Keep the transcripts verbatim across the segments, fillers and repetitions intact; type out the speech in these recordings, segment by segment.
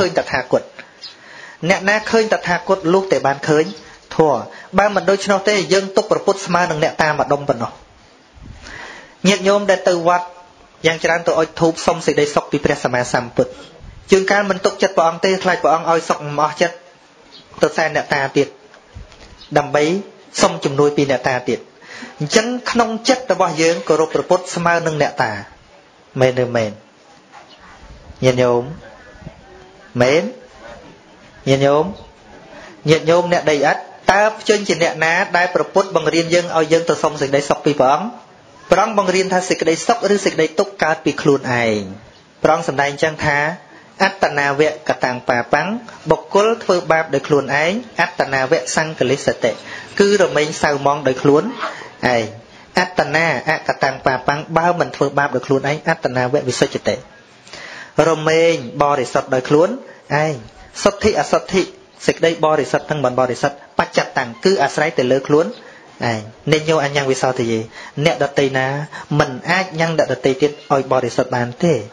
khơi tật hà cột nè na khơi tật hà cột lúc để bàn khơi thua ba mình đôi chân tê dân tục bậc mà đừng nè ta mà đông bận nó nhiệt nhôm để từ vật yang chán tôi oi thúp xong sự đây sọc bị press mà sắm bực chương can mình tục chất bọn tê thay bọn oi sọc mỏ chất từ xe nè ta tiệt đầm bấy xong chùm nuôi pi nè ta tiệt chân không chất là bao nhiêu cổ rộp bậc mà đừng nè ta mền được mền nhiệt nhôm mến nhiệt nhôm nhiệt nhôm nè đầy ắt ta trên chỉ nè ná đai bậc bằng riêng dân oi dân từ xong sự đây sọc pi bọn prong bằng riêng tha sịch đầy sốcឬsịch đầy tục caoពីខ្លួនឯងប្រងសំដែងចឹងថាអត្តនាវៈកតាំងបាបាំងបុគ្គលធ្វើបាបដោយខ្លួនឯងអត្តនាវៈសង្កលិសតិគឺរមែងសៅមងដោយខ្លួនឯងអត្តនាអកតាំងបាបាំងបើមិនធ្វើបាបដោយខ្លួនឯងអត្តនាវៈវិសុជតិរមែងបរិសុទ្ធដោយខ្លួនឯងសុទ្ធិអសុទ្ធិសេចក្តីបរិសុទ្ធទាំងមិនបរិសុទ្ធបច្ចតាំងគឺអាស្រ័យទៅលើខ្លួនឯងnên vô anh nhang vì sao thì gì nẹt đặt tay na mình ai nhang đặt đặt tay tiết oi bỏ để sọt bàn thế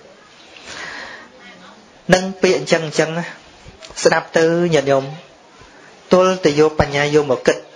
nâng biện chân chân snap tư nhận nhôm tôi từ vô bành nhà vô một kịch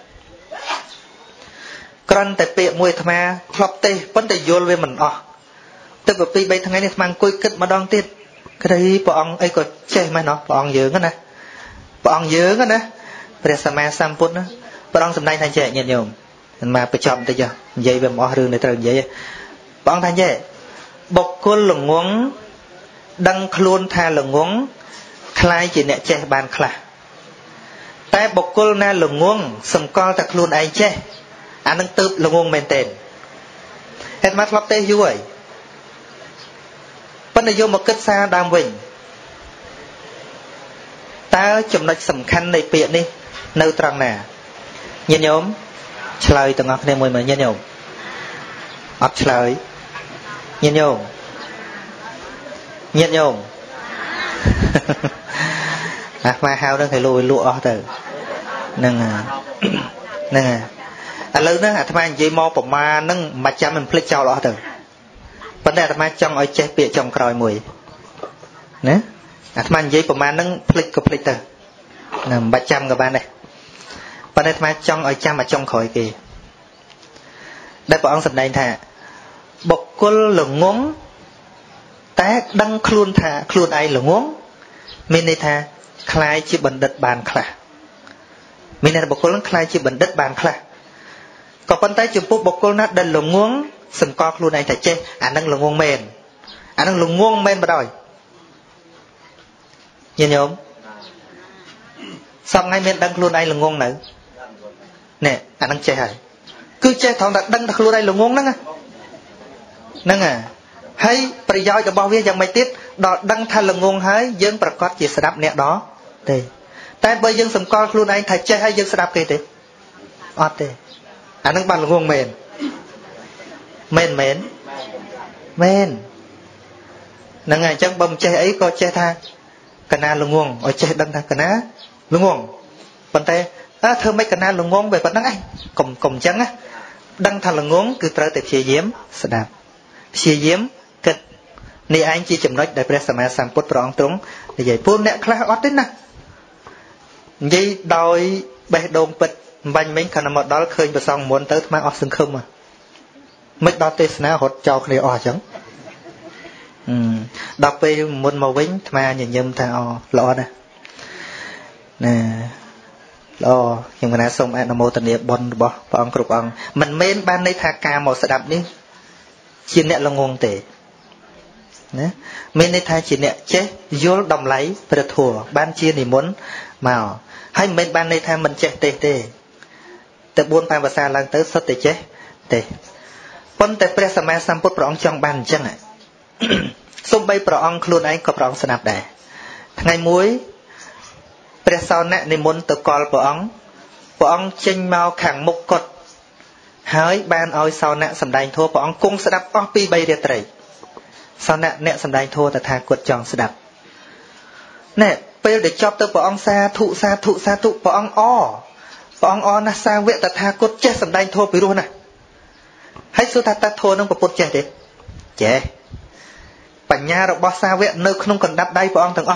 con tại biện mùi tham a lọc tê vẫn tại vô về mình ọ tôi vừa pi bay thằng ấy này mang cối kịch mà đong tiết cái đấy bọn ông ấy có chơi mà nó bọn ông dướng á nè bọn ông dướng á nè bây giờ mà sam pun á bọn ông sầm nay thành trẻ nhận nhôm mà phải chọn tới giờ vậy về mọi rừng này trời vậy bọn thanh vậy bọc cô lồng ngón đăng luôn tha lồng ngón khai chỉ nẹt che bàn khla tại bọc cô na lồng ngón sầm co thật luôn ai che anh đang tự lồng ngón men tên hết mắt lấp tê vui vấn đề vô một kết xa đam vinh ta chụp nói sầm khăn này tiện đi nơi trăng nè nhìn nhóm chơi từng ngọc này mùi mà nhân nhung ấp chơi nhân nhung nhân nhung à mà hao đang phải lùi lụa từ nâng à nâng à à lớn đó à tham anh dây mò bọc ma nâng mặt chăm mình plek cho lọ từ vấn đề tham anh trong ở che bịa trong còi mùi nè à tham anh dây bọc ma nâng plek có plek từ nằm mặt chăm các bạn này và đây mà trong ở cha mà trong khỏi kì đây bọn ông sầm đây thà bọc quân lồng ngón tá đăng khuôn thà khuôn ai lồng ngón mình đây thà khai chỉ bẩn đất bàn khla mình đây bọc quân khai chỉ bẩn đất bàn khla còn bên tay chụp bọc quân nó đần lồng ngón sừng co khuôn ai thà che anh đang lồng ngón mền anh đang lồng ngón mền mà đòi nhìn nhớ không xong ngay mình đăng khuôn ai lồng ngón nữa nè anh đang che hả cứ che thằng đặt đăng đặt luôn đây là ngon nè nè à hay bây giờ cho bao nhiêu chẳng mấy tiết đọ đăng thay là ngon hay dân bạc cót chỉ sạp nè đó thì tại bây dân sầm con luôn anh thay che hay dân sạp kì thì ọt thì anh đang bàn là ngon mền mền mền mền nè ngày chẳng bầm che ấy có che tha cái na là ngon ở che đăng tha cái na là ngon bàn tay à, thưa mấy cái na lồng ngón về phần đăng anh cùng cùng chăng á đăng thành lồng ngón cứ tới từ phía diếm sẽ đạp phía diếm kịch này anh chỉ chấm nói đại presama samput prong trúng thì vậy phun nẹt khla ót đến nè vậy đòi bè đồn bịch bánh mấy khăn một đó khơi và xong muốn tới mang ót sừng không mà mấy đó tê na hột cho cái ót chẳng đọc về muốn màu vĩnh mà nhìn nhầm thà ót lọ nè nè lo nhưng mà na xong anh mô tận địa bon bỏ bong cục bong mình men ban đây thà cà một sợi đậm đi chia nẹt là ngon tệ nè men đây thà chia nẹt chết vô đồng lấy về thua ban chia thì muốn màu hay men ban đây thà mình chết tệ tệ từ buôn pan và xa lang tới sốt tệ chết tệ con tệ presama samput bong trong ban chân này xong bay bong luôn anh có bong sạp đẻ ngày muốiព្រះសោណៈនិមន្តទៅកលព្រះអង្គព្រះអង្គចេញមកខាងមុខកុដិហើយបានឲ្យសោណៈសម្ដែងធម៌ព្រះអង្គគង់ស្ដាប់អស់ពីរបីរាត្រីសោណៈអ្នកសម្ដែងធម៌តថាគតចង់ស្ដាប់ណែពេលដែលចប់ទៅព្រះអង្គសាធុសាធុសាធុព្រះអង្គអព្រះអង្គអណាស់សាវកតថាគតចេះសម្ដែងធម៌ពីរោះណាហើយសួរថាតើធម៌នឹងពុទ្ធចេះទេចេះបញ្ញារបស់សាវកនៅក្នុងកណ្ដាប់ដៃព្រះអង្គទាំងអស់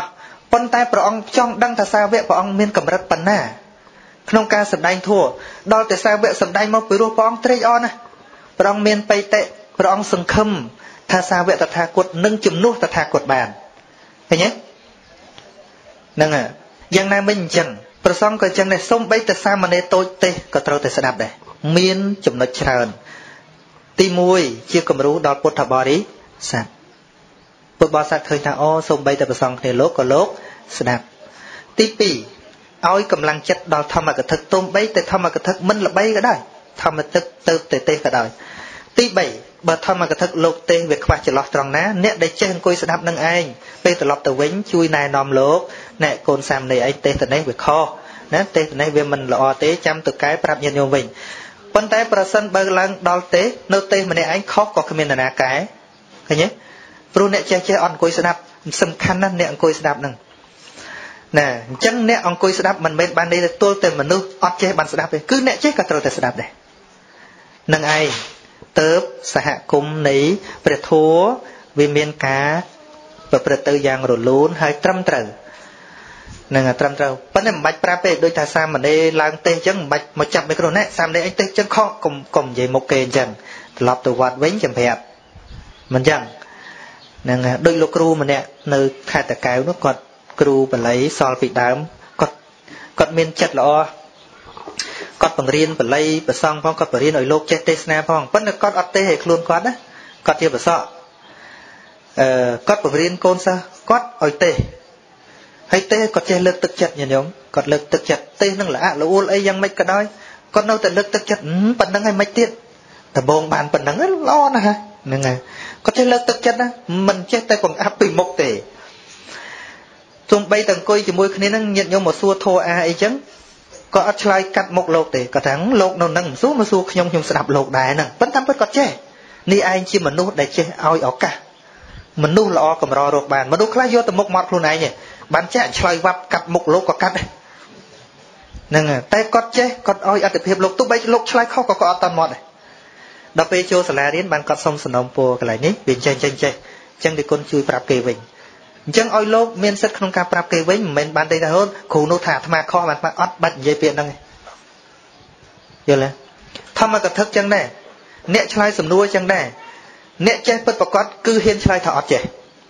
ប៉ុន្តែព្រះអង្គចង់ដឹងថាសាវកព្រះអង្គមានកម្រិតប៉ុណ្ណាក្នុងការសម្ដែងធម៌ដល់តែសាវកសម្ដែងមកពីរោះព្រះអង្គត្រេកអរណាស់ព្រះអង្គមានបិតិព្រះអង្គសង្ឃឹមថាសាវកតថាគតនឹងជំនួសតថាគតបានឃើញទេហ្នឹងហើយយ៉ាងណាមិញអញ្ចឹងព្រះសង្ឃក៏អញ្ចឹងដែរសូម្បីតែសាមណេរតូចទេក៏ត្រូវតែស្ដាប់ដែរមានចំណុចច្រើនទីមួយជាគំរូដល់ពុទ្ធបរិស័ទពុទ្ធបរិស័ទឃើញថាអូសូម្បីតែព្រះសង្ឃគ្នាលោកក៏លោកស្ដាប់ទីពីរឲ្យកម្លាំងចិត្តដល់ធម្មកថាទុំបីតែធម្មកថាមិនល្បីក៏ដោយធម្មទឹកទៅតែទេក៏ដោយទីបីបើធម្មកថាលោកទេវាខ្វះចន្លោះត្រង់ណាអ្នកដែលចេះអង្គុយស្ដាប់នឹងឯងពេលត្រឡប់ទៅវិញជួយណែនាំលោកណែកូនសាមណេរឯងទេទៅនេះវាខុសណាទេទៅនេះវាមិនល្អទេចាំទៅកែប្រាប់ញាតិញោមវិញប៉ុន្តែប្រសិនបើឡើងដល់ទេនៅទេម្នាក់ឯងខុសក៏គ្មាននរណាកែឃើញទេព្រោះអ្នកចេះចេះអត់អង្គុយស្ដាប់សំខាន់ណាស់អ្នកអង្គុយស្ដាប់ហ្នឹងណាអញ្ចឹងអ្នកអង្គុយស្ដាប់មិនមែនបានន័យថាទល់តែមនុស្សអត់ចេះបានស្ដាប់ទេគឺអ្នកចេះក៏ត្រូវតែស្ដាប់ដែរនឹងឯងទៅសហគមន៍នៃព្រះធម៌វាមានការប្រព្រឹត្តទៅយ៉ាងរលូនហើយត្រឹមត្រូវនឹងត្រឹមត្រូវប៉ុន្តែមិនបាច់ប្រាប់ទេដូចថាសាមណេរឡើងទេអញ្ចឹងមិនបាច់មកចាប់មីក្រូណែសាមណេរអីទេអញ្ចឹងខុសកុំកុំនិយាយមុខគេអញ្ចឹងត្រឡប់ទៅវត្តវិញចាំប្រាប់មិនអញ្ចឹងនឹងដូចលោកគ្រូម្នាក់នៅខេត្តតាកែវនោះគាត់គ្រូបល័យសល់ពីដើមគាត់គាត់មានចិត្តល្អគាត់បង្រៀនបល័យប្រសងផងគាត់បង្រៀនឲ្យលោកចេះទេសនាផងប៉ុន្តែគាត់អត់ទេឲ្យខ្លួនគាត់ណាគាត់ជាប្រសក់អឺគាត់បង្រៀនកូនសិស្សគាត់ឲ្យទេហើយទេគាត់ចេះលើកទឹកចិត្តញាតិញោមគាត់លើកទឹកចិត្តទេនឹងល្អល្អួលអីយ៉ាងម៉េចក៏ដោយគាត់នៅតែលើកទឹកចិត្តប៉ុណ្្នឹងហើយមិនទៀតដំបងបានប៉ុណ្្នឹងល្អណាស់ហ្នឹងហើយគាត់ចេះលើកទឹកចិត្តណាមិនចេះតែបង្អាប់ពីមុខទេទោះបីតែអង្គុយជាមួយគ្នានឹងញាតិញោមមកសួរធោអាអីចឹងក៏អត់ឆ្លើយកាត់មុខលោកទេគាត់ថាលោកនៅនឹងមិនសួរមកសួរខ្ញុំខ្ញុំស្ដាប់លោកដែរហ្នឹងប៉ុន្តែពិតគាត់ចេះនេះឯងជាមនុស្សដែលចេះឲ្យឱកាសមនុស្សល្អកម្ររកបានមនុស្សខ្លះយកទៅមុខមាត់ខ្លួនឯងទេបានចេះឆ្លើយវ៉ាប់កាត់មុខលោកក៏កាត់ដែរហ្នឹងតែគាត់ចេះគាត់ឲ្យអត្ថភាពលោកទោះបីលោកឆ្លើយខុសក៏គាត់អត់តាន់មាត់ដែរដល់ពេលចូលសាលារៀនបានគាត់សុំសំណូមពរកន្លែងនេះវាចេះចេះចេះអញ្ចឹងគេគុណជួយប្រាប់គេវិញអញ្ចឹងឲ្យលោកមានសិទ្ធិក្នុងការប្រាប់គេវិញមិនមែនបានតែថាហូនគ្រូនោះថាអាត្មាខុសអាត្មាអត់បាច់និយាយពាក្យហ្នឹងទេយល់ទេធម្មកថាអញ្ចឹងដែរអ្នកឆ្លើយសំណួរអញ្ចឹងដែរអ្នកចេះពិតប្រកបគឺហ៊ានឆ្លើយថាអត់ចេះ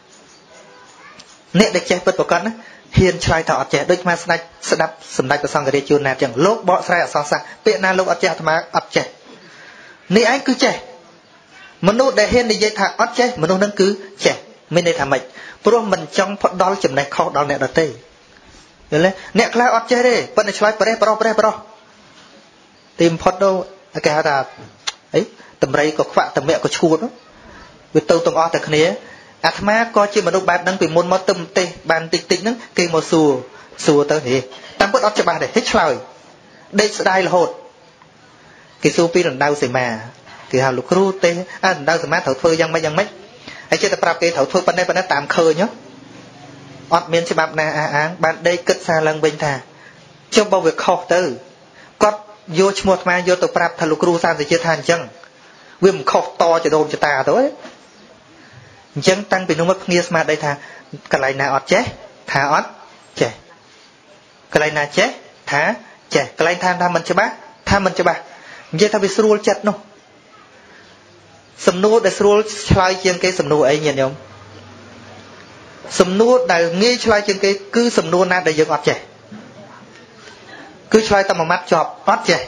អ្នកដែលចេះពិតប្រកបណាហ៊ានឆ្លើយថាអត់ចេះដូចអាស្ដាច់ស្ដាប់សម្ដេចព្រះសង្ឃរាជជួនណាអញ្ចឹងលោកបកស្រាយអក្សរសាស្ត្រពាក្យណាលោកអត់ចេះអាត្មាអត់ចេះនេះឯងគឺចេះមនុស្សដែលហ៊ាននិយាយថាអត់ចេះមនុស្សហ្នឹងគឺចេះមានន័យថាម៉េចព្រោះមិនចង់ផ្ដល់ចំណេះខុសដល់អ្នកដទៃយល់ទេអ្នកខ្លះអត់ចេះទេប៉ុន្តែឆ្លើយប្រេះប្រោះប្រេះប្រោះទីបំផុតទៅគេហៅថាអីតម្រៃក៏ខ្វាក់តម្រាក់ក៏ឈួតវាទៅទាំងអស់តែគ្នាអាត្មាក៏ជាមនុស្សបែបហ្នឹងពីមុនមកទៅប្រទេសបានតិចតិចហ្នឹងគេមកសួរសួរទៅហេតាមពិតអត់ច្បាស់ទេហេឆ្លើយដេកស្ដាយរហូតគេសួរពីរណ្ដៅសីមាគេហៅលោកគ្រូទេអើរណ្ដៅសីមាត្រូវធ្វើយ៉ាងម៉េចយ៉ាងម៉េចហើយចិត្តតែប្រាប់គេត្រូវធ្វើប៉ុណ្ណេះប៉ុណ្ណេះតាមឃើញអត់មានច្បាប់ណាអះអាងបានដេកគិតសារឡើងវិញថាចុះបើវាខុសទៅគាត់យកឈ្មោះអាត្មាយកទៅប្រាប់ថាលោកគ្រូសាស្ត្រជាថាអញ្ចឹងវាមិនខុសតចដូនចតាទៅទេអញ្ចឹងតាំងពីនោះមកភ្ងាស្មារតីថាកន្លែងណាអត់ចេះថាអត់ចេះកន្លែងណាចេះថាចេះកន្លែងថាថាមិនច្បាស់ថាមិនច្បាស់និយាយថាវាស្រួលចិត្តនោះសំណួរដែលស្រួលឆ្លើយជាងគេសំណួរអីញាតិញោមសំណួរដែលងាយឆ្លើយជាងគេគឺសំណួរណាដែលយើងអត់ចេះគឺឆ្លើយតែមួយម៉ាត់ចប់អត់ចេះ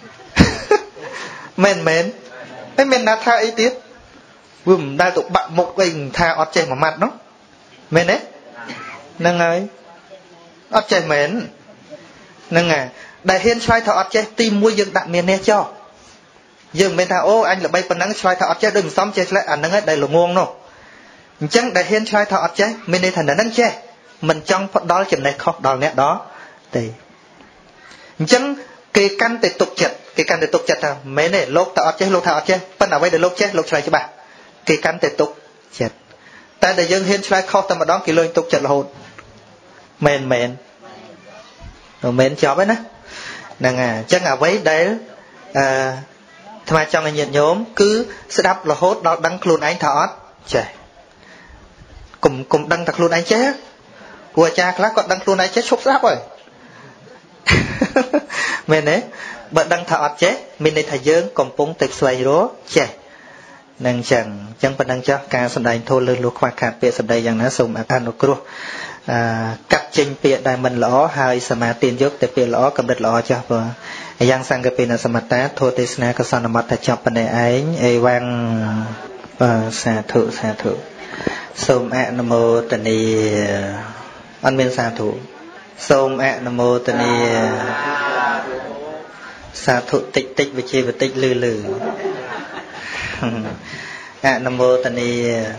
មែនមែនតែមានណាថាអីទៀតវាមិនដែលទៅបាក់មុខអីថាអត់ចេះមួយម៉ាត់នោះមែនទេហ្នឹងហើយអត់ចេះមែនហ្នឹងហើយដែលហ៊ានឆ្លើយថាអត់ចេះទីមួយយើងដាក់មាននេះចោលយើងមិនមែនថាអូអញល្បីប៉ុណ្ណឹងឆ្លើយថាអត់ចេះដូចមិនសមចេះឆ្លើយអាហ្នឹងឯងដែលល្ងងនោះអញ្ចឹងដែលហ៊ានឆ្លើយថាអត់ចេះមានន័យថានៅហ្នឹងចេះមិនចង់ផ្ដល់ចំណេះខុសដល់អ្នកđóទេអញ្ចឹងគេកាន់តែទុកចិត្តគេកាន់តែទុកចិត្តថាមែនទេលោកថាអត់ចេះលោកថាអត់ចេះប៉ុន្តែអ្វីដែលលោកចេះលោកឆ្លើយច្បាស់គេកាន់តែទុកចិត្តតែដែលយើងហ៊ានឆ្លើយខុសតែម្ដងគេលុយទុកចិត្តរហូតមែនមែនមែនចប់ហើយណាហ្នឹងហើយអញ្ចឹងអ្វីដែលអឺថ្មចង់ឲ្យញាតិញោមគឺស្ដាប់រហូតដល់ដឹងខ្លួនឯងថាអត់ចេះកុំកុំដឹងថាខ្លួនឯងចេះព្រោះអាចារ្យខ្លះគាត់ដឹងខ្លួនឯងចេះឈប់ស្ដាប់ហើយមែនទេបើដឹងថាអត់ចេះមានន័យថាយើងកំពុងតែស្វែងរកចេះនឹងអញ្ចឹងអញ្ចឹងប៉ុណ្ណឹងចាស់ការសម្ដែងធម៌លើសលួសខ្វះខាតពាក្យសម្ដីយ៉ាងណាសូមអនុគ្រោះអឺកាត់ចេញពាក្យដែលមិនល្អហើយសមាទានយកតែពាក្យល្អកំណត់ល្អចាស់បើយ៉ាងសង្កេតពីនសមតាធម៌ទេសនាក៏សន្មតថាចប់ប៉ុណ្ណេះឯងអេវ៉ាំងបាទសាធុសាធុសូមអនុមោទនាអត់មានសាធុសូមអនុមោទនាសាធុតិចតិចវិជាតិចលឺលឺអនុមោទនា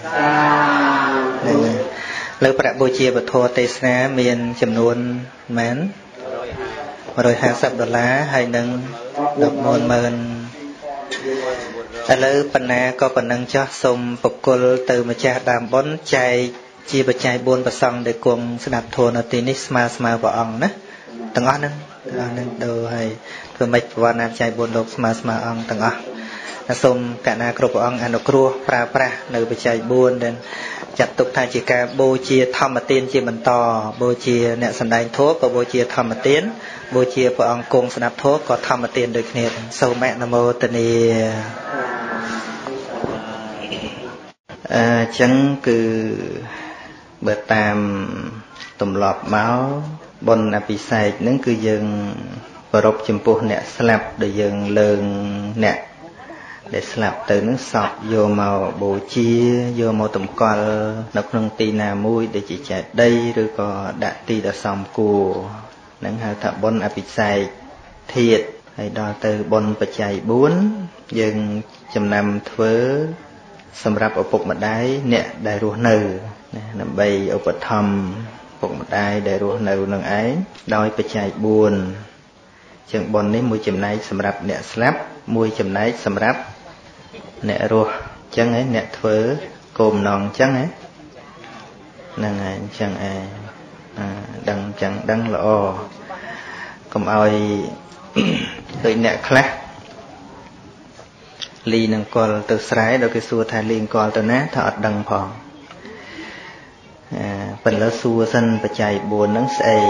លើប្រាក់បូជាវត្ថុទេសនាមានចំនួនមែនmột trăm hai mươi đô la ហើយនឹង một mươi nghìn ឥឡូវបណ្ណាក៏ប៉ុណ្ណឹងចោះសូមបកគលទៅម្ចាស់ដើមបុណ្យចែកជាបច្ច័យbốnប្រសងដែលគង់ស្ដាប់ធម៌នៅទីនេះស្មើស្មើព្រះអង្គណាទាំងអស់ហ្នឹងទាំងអស់ហ្នឹងដូរឲ្យធ្វើម៉េចប្រវត្តិណាបច្ច័យbốnលោកស្មើស្មើអង្គទាំងអស់សូមកណាគ្រប់ព្រះអង្គអនុគ្រោះប្រើប្រាស់នៅបច្ច័យbốnដែលចាត់ទុកថាជាការបូជាធម្មទានជាបន្តបូជាអ្នកសម្ដែងធម៌ក៏បូជាធម្មទានបូជាព្រះអង្គគង់ស្ដាប់ធម៌ក៏ធម្មទានដូចគ្នាសូមអនុមោទនាអញ្ចឹងគឺបើតាមទម្លាប់មកបុណ្យអភិសេកហ្នឹងគឺយើងប្រពចំពោះអ្នកស្លាប់ដែលយើងលើងអ្នកដែលស្លាប់ទៅនឹងសពយកមកបូជាយកមកតម្កល់នៅក្នុងទីណាមួយដែលជាចេតិយឬក៏ដាក់ទីដ៏សមគួរនឹងហៅថាបុណ្យអភិសេកធាតុហើយដល់ទៅបុណ្យបច្ច័យbốnយើងចំណាំធ្វើសម្រាប់ឪពុកម្ដាយអ្នកដែលរស់នៅដើម្បីឧបត្ថម្ភឪពុកម្ដាយដែលរស់នៅនឹងឯងដោយបច្ច័យbốnជាងបុណ្យនេះមួយចំណែកសម្រាប់អ្នកស្លាប់មួយចំណែកសម្រាប់អ្នករស់អញ្ចឹងឯងអ្នកធ្វើគោលបំណងអញ្ចឹងឯងហ្នឹងឯងអញ្ចឹងឯងដឹងអញ្ចឹងដឹងល្អកុំឲ្យដូចអ្នកខ្លះលីនឹងកលទៅស្រែដល់គេសួរថាលីនឹងកលទៅណាថាអត់ដឹងផងអឺប៉ុន្តែសួរសិនបច្ច័យbốnហ្នឹងស្អី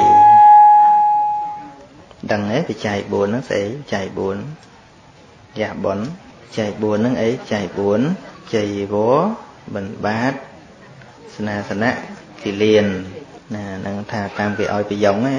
ដឹងទេបច្ច័យbốnហ្នឹងស្អីបច្ច័យbốnយ៉ាបុនបច្ច័យbốnហ្នឹងអីបច្ច័យbốnចៃវរបិណ្ឌបាតស្នាសនៈគិលានណានឹងថាតាមគេឲ្យប្រយងណា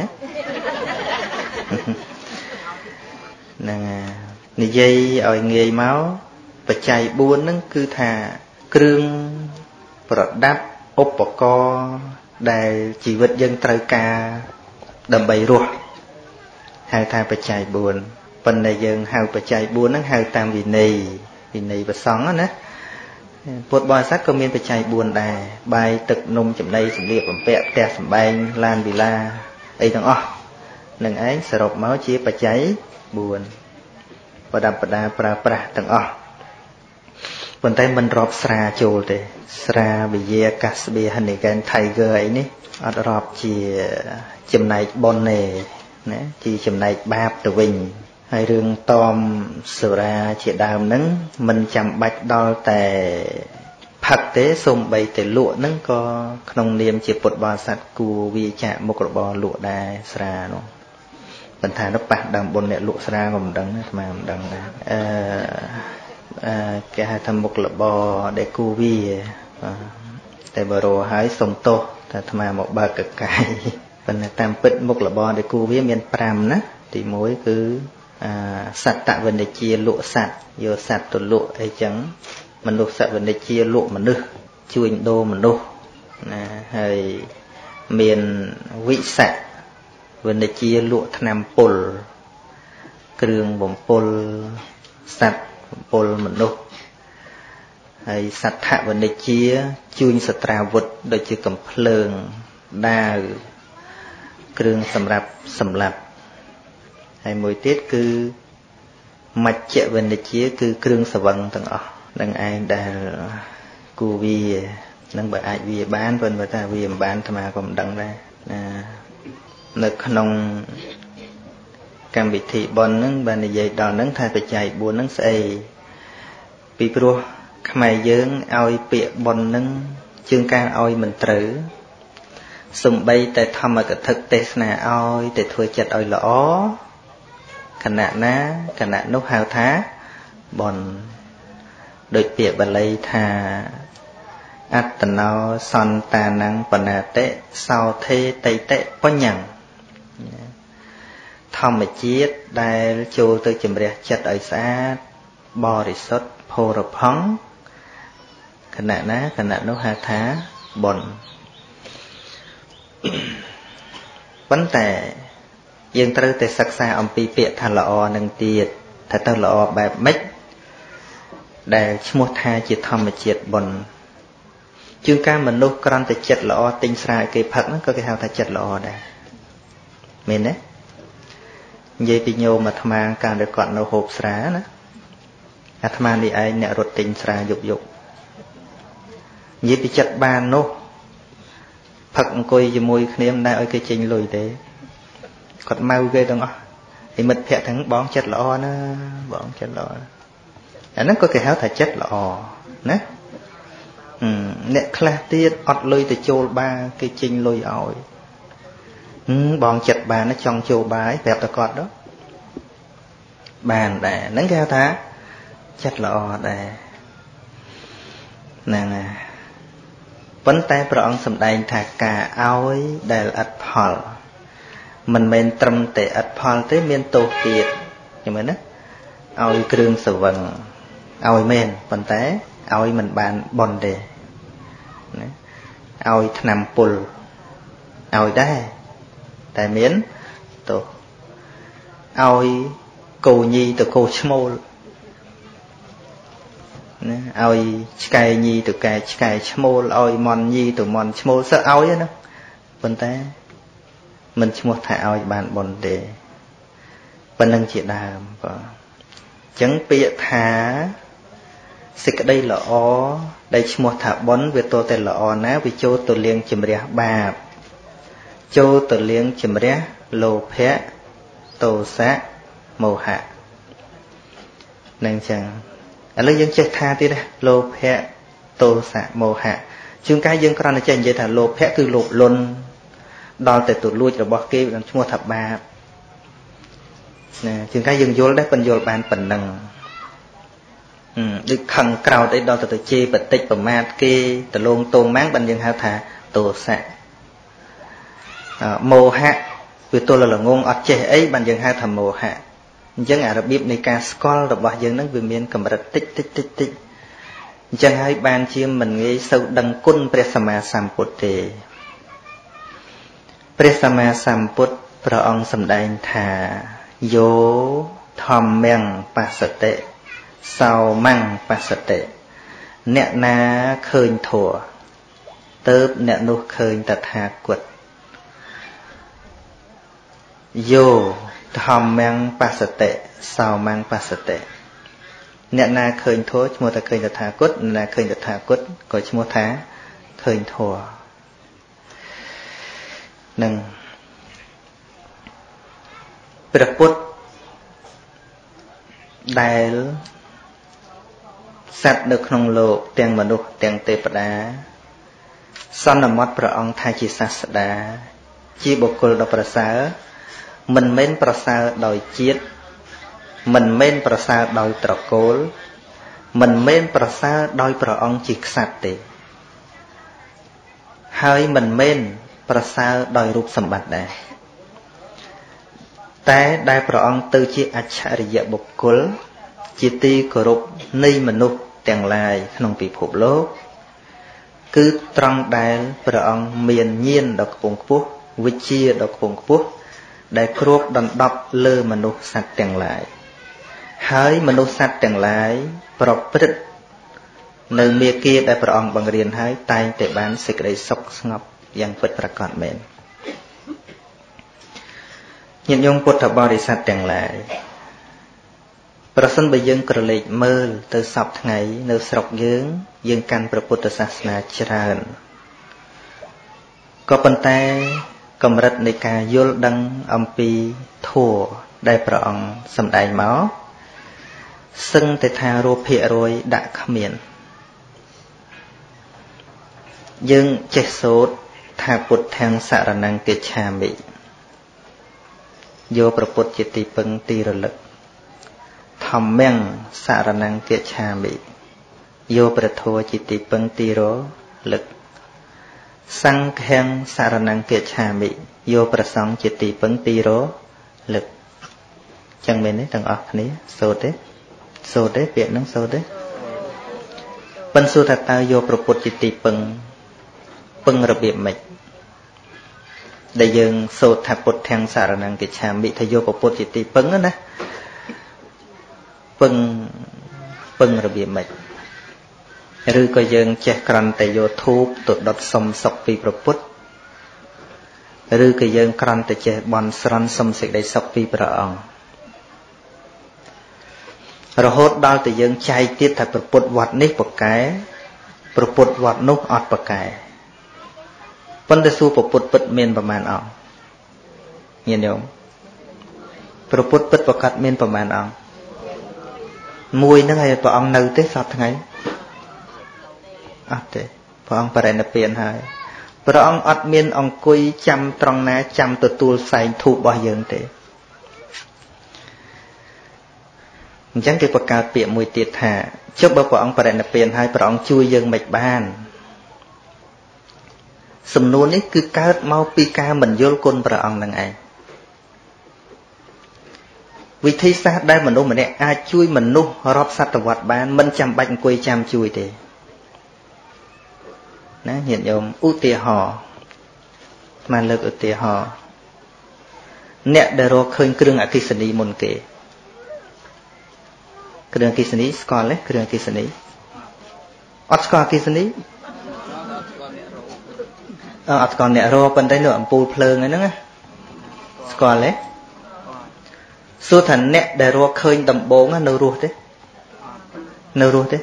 ហ្នឹងនិយាយឲ្យងាយមកបច្ច័យbốnហ្នឹងគឺថាគ្រឿងប្រដាប់ឧបករណ៍ដែលជីវិតយើងត្រូវការដើម្បីរស់ហៅថាបច្ច័យbốnប៉ុន្តែយើងហៅបច្ច័យbốnហ្នឹងហៅតាមវិន័យវិន័យប្រសង់ណាពុទ្ធបរិស័ទក៏មានបច្ច័យbốnដែរបាយទឹកនំចំណីសម្លៀកបំពាក់ផ្ទះសម្បែងឡានវិឡាអីទាំងអស់នឹងឯងសរុបមកជាបច្ច័យbốnប្រដាប់ប្រដាប្រើប្រាស់ទាំងអស់ប៉ុន្តែមិនរាប់ស្រាចូលទេស្រាវិយាកាសប៊ីហនិកែន Tiger អីនេះអត់រាប់ជាចំណែកបុណ្យទេណាជាចំណែកបាបទៅវិញហើយរឿងតមសុរាជាដើមហ្នឹងមិនចាំបាច់ដល់តែផឹកទេសូម្បីតែលក់ហ្នឹងក៏ក្នុងនាមជាពុទ្ធបរិស័ទគួរវាចាកមុខរបរលក់ដែរស្រានោះប៉ុន្តែនោះប៉ះដើមបុណ្យអ្នកលក់ស្រាក៏មិនដឹងអាត្មាមិនដឹងដែរអឺអឺគេហៅថាមុខរបរដែលគួរវាតែបរោហើយសុំទោសតែអាត្មាមកបើកកកាយប៉ុន្តែតាមពិតមុខរបរដែលគួរវាមាន5ណាទី1គឺអាសត្វវិនិច្ជាលក់សត្វយកសត្វទៅលក់អីចឹងមនុស្សសត្វវិនិច្ជាលក់មនុស្សជួញដូរមនុស្សណាហើយមានវិស័កវិនិច្ជាលក់ថ្នាំពុលគ្រឿងបំពុលសត្វបំពុលមនុស្សហើយសត្វវិនិច្ជាជួញសត្រាវុធដូចជាកំភ្លើងដាវគ្រឿងសម្រាប់សម្លាប់ហើយមួយទៀតគឺមជ្ឈវិនិច្ជាគឺគ្រឿងស្វឹងទាំងអស់នឹងឯងដែលគូវានឹងបើអាចវាបានប៉ុន្តែថាវាមិនបានអាត្មាក៏មិនដឹងដែរណានៅក្នុងកម្មវិធីបុណ្យហ្នឹងបាននិយាយដល់ហ្នឹងថាបច្ច័យbốnហ្នឹងស្អីពីព្រោះខ្មែរយើងឲ្យពាក្យបុណ្យហ្នឹងជាងការឲ្យមិនត្រូវ sum bay tại thăm mà cái thực tế na oi để thuê chặt oi lõ khả nạn ná khả nạn nốt hào thá bọn đôi bịa bà lấy thà át tần nó son tà năng bà nà tệ sau thế tây tệ có nhằng thăm mà chiết đai chô tư chùm rẻ chặt ở xã bò rì sốt phô rập hóng khả nạn ná khả nạn nốt hào thá bọn vấn đề dương trừ để sắc xa ông pi bịa thà lọ nâng tiệt thà tơ lọ bài mách để mua tha chỉ thầm mà triệt bồn chương ca mình lúc con để chật lọ tinh sai cái phật nó có cái hào thà chật lọ đây mình đấy vậy bị nhô mà tham ăn càng được còn nó hộp xá nữa à tham ăn đi ai nẹo rột tinh sai dục dục vậy bị chật bàn nô phật coi cho môi khnem đây ở cái trình lùi thế còn mau ghê đâu ngó thì mình phẹt thằng bón chật lọ nó bón chật lọ nó có cái háo thà chất là ồ nè nè khla tiết ọt lôi từ châu ba cái chinh lôi ỏi bọn chật bà nó trong châu bái đẹp ta cọt đó bàn đè nắng cao thá chất là ồ đè nè nè vấn tay bọn sầm đầy thà cả ỏi đè ắt phò mình men trầm tệ ắt phò tới miền tô tiệt nhưng mà nó ỏi kêu sờ vần ôi men phần té ôi mình bàn bòn đề ôi nằm pul ôi đây tại miến tổ ôi cô nhi từ cô small ôi sky nhi từ cái sky small ôi mon nhi từ mon small sợ ôi đó phần té mình mua thả ôi bàn bòn đề phần nâng chỉ đàm và chẳng bịa thả sự cái đây là ó đây chỉ một thả bón về tôi tên là ó ná vì châu tôi liên chìm rẽ bà châu tôi liên chìm rẽ lô phé tô sát màu hạ nên chẳng ở lấy dân chơi tha tí đây lô phé tô sát màu hạ chương cái dân con là chơi vậy thả lô phé cứ lột luôn đo từ tụt lui rồi bỏ kia làm mua thập bà nè chương cái dân vô đấy bên vô bàn phần nâng được khẩn cầu để đo từ chê bật tích bật mát kia từ luôn tôn máng bằng dân hao thả tổ xạ mô hạ vì tôi là là ngôn ọt chê ấy bằng dân hao thả mô hạ dân Ả Rập biết này ca skol rồi bỏ dân nó vì miền cầm bật tích tích tích tích dân hai ban chia mình nghĩ sâu đăng cun Presama Samputte Presama Samput pra ông sầm đành thả vô thòm mèng pasate sau măng pasate nẹt na khơi thủa tớp nẹt nô khơi tạt hạ quật vô thòm mèng pasate sau măng pasate nẹt na khơi thủa mua ta khơi tạt hạ quật là khơi tạt hạ quật có mua thá khơi thủa nângประพุทธដែលសត្វនៅក្នុងលោកទាំងមនុស្សទាំងទេវតាសន្មតព្រះអង្គថាជាសាស្តាជាបុគ្គលដ៏ប្រសើរមិនមែនប្រសើរដោយជាតិមិនមែនប្រសើរដោយត្រកូលមិនមែនប្រសើរដោយព្រះអង្គជាក្សត្រទេហើយមិនមែនប្រសើរដោយរូបសម្បត្តិដែរតែដែលព្រះអង្គទៅជាអច្ឆរិយបុគ្គលជាទីគោរពនៃមនុស្សទាំងឡាយក្នុងពិភពលោកគឺត្រង់ដែលព្រះអង្គមានញាណដ៏ខ្ពង់ខ្ពស់វិជ្ជាដ៏ខ្ពង់ខ្ពស់ដែលគ្របដណ្ដប់លើមនុស្សសត្វទាំងឡាយហើយមនុស្សសត្វទាំងឡាយប្រព្រឹត្តនៅមេគាដែលព្រះអង្គបង្រៀនហើយតែងតែបានសេចក្តីសុខស្ងប់យ៉ាងពិតប្រាកដមែនញាតិញោមពុទ្ធបរិស័ទទាំងឡាយប្រសិនបើយើងក្រឡេកមើលទៅសពថ្ងៃនៅស្រុកយើងយើងកាន់ព្រះពុទ្ធសាសនាច្រើនក៏ប៉ុន្តែកម្រិតនៃការយល់ដឹងអំពីធម៌ដែលព្រះអង្គសម្ដែងមកសឹងតែថារੂភាគរយដាក់គ្មានយើងចេះសូត្រថាពុទ្ធទាំងសរណង្កិច្ឆាមិយកព្រះពុទ្ធជាទីពឹងទីរលឹកធម្មំសរណង្កិច្ឆាមិយកព្រះធម៌ជាទីពឹងទីរលឹកសង្ឃំសរណង្កិច្ឆាមិយកព្រះសង្ឃជាទីពឹងទីរលឹកចឹងមែនទេទាំងអស់គ្នាសូត្រទេសូត្រទេពាក្យហ្នឹងសូត្រទេប៉ុន្តែសួរថាតើយកព្រះពុទ្ធជាទីពឹងពឹងរបៀបម៉េចដែលយើងសូត្រថាពុទ្ធទាំងសរណង្កិច្ឆាមិថាយកព្រះពុទ្ធជាទីពឹងណាពឹងពឹងរបៀបម៉េចឬក៏យើងចេះគ្រាន់តែយកធូបទៅដុតសុំសុខពីព្រះពុទ្ធឬក៏យើងគ្រាន់តែចេះបន់ស្រន់សុំសេចក្តីសុខពីព្រះអង្គរហូតដល់តែយើងចែកទៀតថាព្រះពុទ្ធវត្តនេះប្រកែព្រះពុទ្ធវត្តនោះអត់ប្រកែប៉ុន្តែសួរព្រះពុទ្ធពិតមានប្រមាណអង្គញាតិញោមព្រះពុទ្ធពិតប្រកាសមានប្រមាណអង្គមួយហ្នឹងហើយព្រះអង្គនៅទេសប្តាហ៍ថ្ងៃអត់ទេព្រះអង្គបរិនិព្វានហើយព្រះអង្គអត់មានអង្គុយចាំត្រង់ណាចាំទទួលផ្សែងធូបរបស់យើងទេអញ្ចឹងគេបង្កើតពាក្យមួយទៀតថាចុះបើព្រះអង្គបរិនិព្វានហើយព្រះអង្គជួយយើងមិនបានសំណួរនេះគឺកើតមកពីការមិនយល់គុណព្រះអង្គនឹងឯងវិធីសាស្ត្រដែលមនុស្សម្នាក់អាចជួយមនុស្សរាប់សតវត្សបានមិនចាំបាច់អង្គុយចាំជួយទេណាញាតិញោមឧទាហរណ៍ស្មានលើកឧទាហរណ៍អ្នកដែលរកឃើញគ្រឿងអគ្គិសនីមុនគេគ្រឿងអគ្គិសនីស្គាល់ទេគ្រឿងអគ្គិសនីអត់ស្គាល់អគ្គិសនីអត់ស្គាល់អ្នករកប៉ុន្តែនៅអំពូលភ្លើងហ្នឹងណាស្គាល់ទេសួរថាអ្នកដែលរកឃើញដំបូងនៅរស់ទេនៅរស់ទេ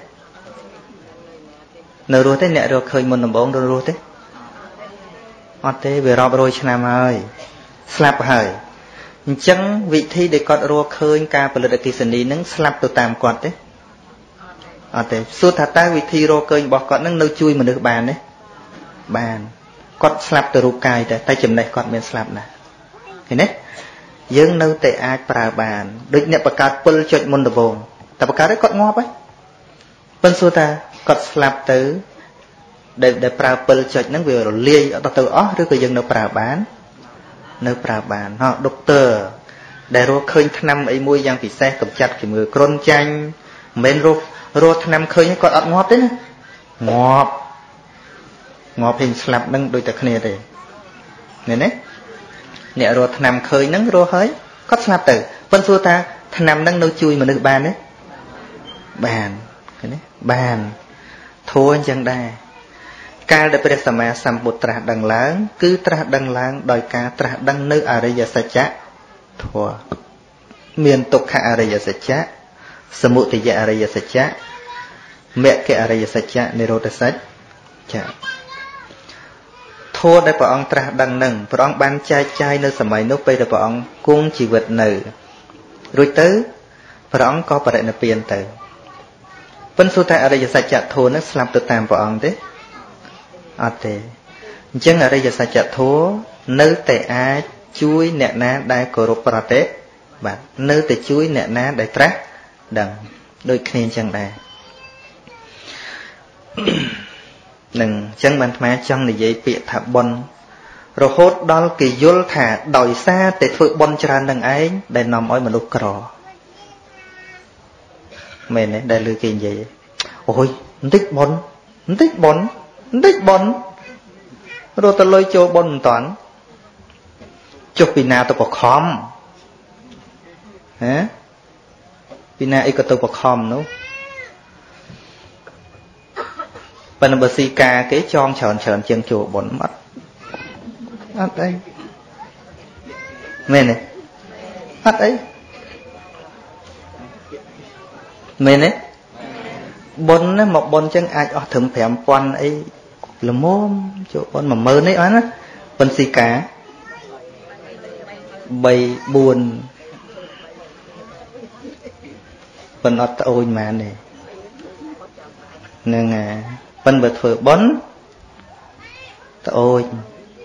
នៅរស់ទេអ្នករកឃើញមុនដំបូងនៅរស់ទេអត់ទេវារាប់រយឆ្នាំហើយស្លាប់ហើយអញ្ចឹងវិធីដែលគាត់រកឃើញការផលិតអគ្គិសនីហ្នឹងស្លាប់ទៅតាមគាត់ទេអត់ទេសួរថាតើវិធីរកឃើញរបស់គាត់ហ្នឹងនៅជួយមនុស្សបានទេបានគាត់ស្លាប់ទៅរូបកាយតែតែចំណេះគាត់មានស្លាប់ណាស់ឃើញទេយើងនៅតែអាចប្រើបានដូចអ្នកបង្កើតពិលចុចមុនដំបូងតែបង្កើតឲ្យគាត់ងាប់ហើយប៉ុន្តែសួរថាគាត់ស្លាប់ទៅដែលដែលប្រើពិលចុចហ្នឹងវារលាយអត់ទៅអស់ឬក៏យើងនៅប្រើបាននៅប្រើបានហ៎ដុកទ័រដែលរកឃើញថ្នាំអីមួយយ៉ាងពិសេសកម្ចាត់ជំងឺគ្រុនចាញ់មិនមែនរករកថ្នាំឃើញគាត់អត់ងាប់ទេណាងាប់ងាប់ពេញស្លាប់នឹងដូចតែគ្នាទេឃើញទេអ្នករកថ្នាំឃើញហ្នឹងរកហើយគាត់ស្លាប់ទៅប៉ុន្តែសួរថាថ្នាំហ្នឹងនៅជួយមនុស្សបានទេបានឃើញទេបានធួអញ្ចឹងដែរកាលដែលព្រះសម្មាសម្ពុទ្ធត្រាស់ដឹងឡើងគឺត្រាស់ដឹងឡើងដោយការត្រាស់ដឹងនៅអរិយសច្ចៈធម៌មានទុក្ខអរិយសច្ចៈសមុទយអរិយសច្ចៈមគ្គអរិយសច្ចៈនិរោធសច្ចៈធម៌ដែលព្រះអង្គត្រាស់ដឹងនឹងព្រះអង្គបានចែកចាយនៅសម័យនោះពេលដែលព្រះអង្គគង់ជីវិតនៅរួចទៅព្រះអង្គក៏បរិនិព្វានទៅប៉ុន្តែសួរថាអរិយសច្ចៈធម៌នឹងស្លាប់ទៅតាមព្រះអង្គទេអត់ទេអញ្ចឹងអរិយសច្ចធម៌នៅតែអាចជួយអ្នកណាដែលគោរពប្រតិបត្តិនៅតែជួយអ្នកណាដែលត្រាស់ដឹងដូចគ្នាអញ្ចឹងដែរនឹងអញ្ចឹងបានអាត្មាចង់និយាយពាក្យថាបុណ្យរហូតដល់គេយល់ថាដោយសារតែធ្វើបុណ្យច្រើននឹងឯងដែលនាំឲ្យមនុស្សក្រមែនទេដែលលើគេនិយាយអូយបន្តិចបុណ្យបន្តិចបុណ្យបន្តិចបុណ្យរត់ទៅលុយចូលបុណ្យមិនតាន់ចុះពីណាទៅបខំហ៎ពីណាអីក៏ទៅបខំនោះប៉ុន្តែបើស៊ីការគេចងច្រើនច្រើនជាងចូលបុណ្យអត់អត់អីមែនទេអត់អីមែនទេបុណ្យណាមកបុណ្យចឹងអាចអស់ត្រឹមប្រាំពាន់អីល្មមចូលបុណ្យ មួយម៉ឺននេះអត់ណាប៉ុន្តែស៊ីការបី បួនប៉ុន្តែអត់ត្អូញហ្មងទេនឹងប៉ុន្តែបើធ្វើបុណ្យត្អូញ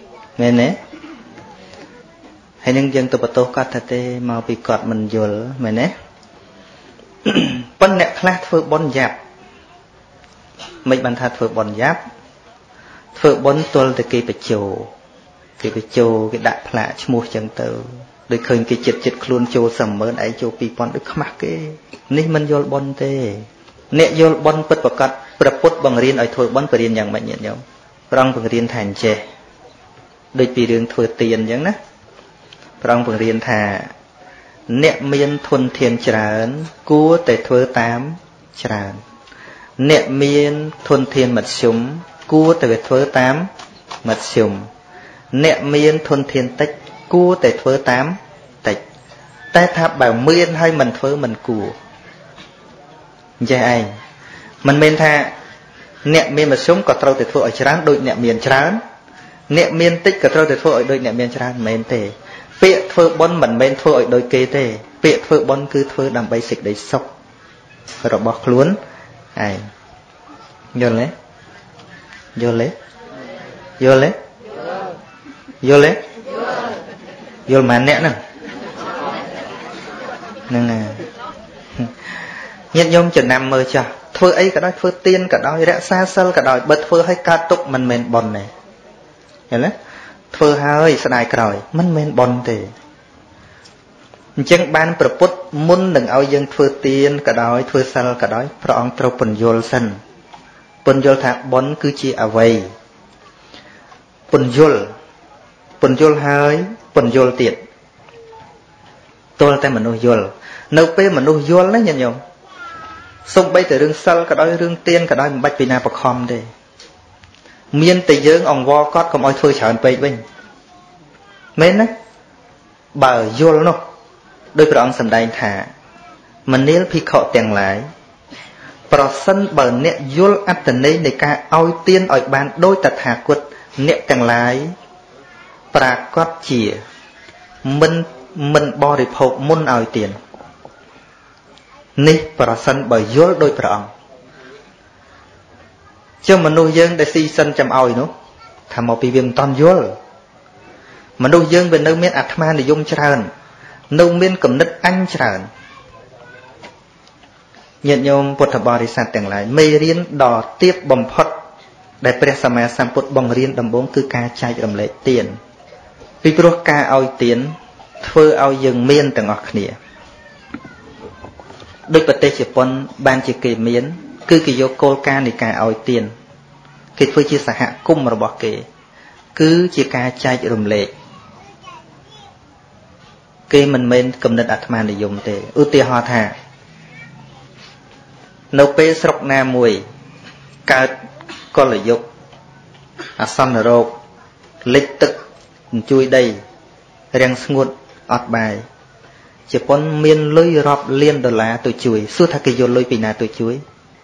មែនទេហើយនឹងយើងទៅបន្ទោសគាត់ថាទេមកពីគាត់មិនយល់មែនទេប៉ុន្តែអ្នកខ្លះធ្វើបុណ្យយ៉ាប់មិនបានថាធ្វើបុណ្យយ៉ាប់ធ្វើបុណ្យទល់តែគេបញ្ចោគេបញ្ចោគេដាក់ផ្លាកឈ្មោះចឹងទៅដូចឃើញគេចិត្តចិត្តខ្លួនចូលសឹមម៉ឺនឯងចូលពីរពាន់ដូចខ្មាស់គេនេះមិនយល់បុណ្យទេអ្នកយល់បុណ្យពិតប្រាកដព្រះពុទ្ធបង្រៀនឲ្យធ្វើបុណ្យបរៀនយ៉ាងម៉េចញាតិញោមព្រះអង្គបង្រៀនថាអញ្ចេះដូចពីរឿងធ្វើទានអញ្ចឹងណាព្រះអង្គបង្រៀនថាអ្នកមានធនធានច្រើនគួរតែធ្វើតាមច្រើនអ្នកមានធនធានមធ្យមគួរតែធ្វើតាមមធ្យមអ្នកមានធនធានតិចគួរតែធ្វើតាមតិចតែថាបើមានហើយមិនធ្វើមិនគួរអញ្ចឹងឯងមិនមែនថាអ្នកមានមធ្យមក៏ត្រូវតែធ្វើឲ្យច្រើនដូចអ្នកមានច្រើនអ្នកមានតិចក៏ត្រូវតែធ្វើឲ្យដូចអ្នកមានច្រើនមិនមែនទេពាក្យធ្វើបុណ្យមិនមែនធ្វើឲ្យដូចគេទេពាក្យធ្វើបុណ្យគឺធ្វើដើម្បីសេចក្តីសុខរបស់ខ្លួនឯងយល់ទេយល់ទេយល់ទេយល់ទេយល់ម៉ានអ្នកហ្នឹងហ្នឹងហើយញាតិញោមចំណាំមើលចាស់ធ្វើអីក៏ដោយធ្វើទានក៏ដោយរក្សាសិលក៏ដោយបើធ្វើឲ្យកើតទុកមិនមែនបុណ្យទេឃើញទេធ្វើហើយស្ដាយក្រោយមិនមែនបុណ្យទេអញ្ចឹងបានប្រពុតមុននឹងឲ្យយើងធ្វើទានក៏ដោយធ្វើសិលក៏ដោយព្រះអង្គត្រូវពន្យល់សិនពន្យល់ថាបុណ្យគឺជាអ្វីពន្យល់ពន្យល់ហើយពន្យល់ទៀតទល់តែមនុស្សយល់នៅពេលមនុស្សយល់ណាញាតិញោមសូម្បីតែរឿងសិលក៏ដោយរឿងទានក៏ដោយមិនបាច់ពីណាបខំទេមានតែយើងអង្វរគាត់កុំឲ្យធ្វើច្រើនពេកវិញមែនណាបើយល់នោះដោយព្រះអង្គសម្ដែងថាមនាលភិក្ខុទាំងឡាយប្រសិនបើអ្នកយល់អត្តន័យនៃការឲ្យទានឲ្យបានដោយតថាគតអ្នកទាំងឡាយប្រាកដជាមិនមិនបរិភោគមុនឲ្យទាននេះប្រសិនបើយល់ដោយព្រះអង្គចុះមនុស្សយើងដែលស៊ីសិនចាំឲ្យនោះថាមកពីវាមិនតន់យល់មនុស្សយើងវានៅមានអាត្មានិយមច្រើននៅមានគំនិតអញច្រើនញាតិញោមពុទ្ធបរិស័ទទាំងឡាយមេរៀនដ៏ទាបបំផុតដែលព្រះសម្មាសម្ពុទ្ធបង្រៀនដំបូងគឺការចែករំលែកទានពីព្រោះការឲ្យទានធ្វើឲ្យយើងមានទាំងអស់គ្នាដោយប្រទេសជប៉ុនបានជាគេមានគឺគេយកគោលការណ៍នៃការឲ្យទានគេធ្វើជាសហគមន៍របស់គេគឺជាការចែករំលែកគេមិនមែនគំនិតអាត្មានិយមទេឧទាហរណ៍ថានៅពេលស្រុកណាមួយកើតកលយុគអាសន្នរោគលិចទឹកអញ្ជួយដីរាំងស្ងួតអត់បាយជប៉ុនមានលុយរាប់លានដុល្លារទៅជួយសួរថាគេយកលុយពីណាទៅជួយ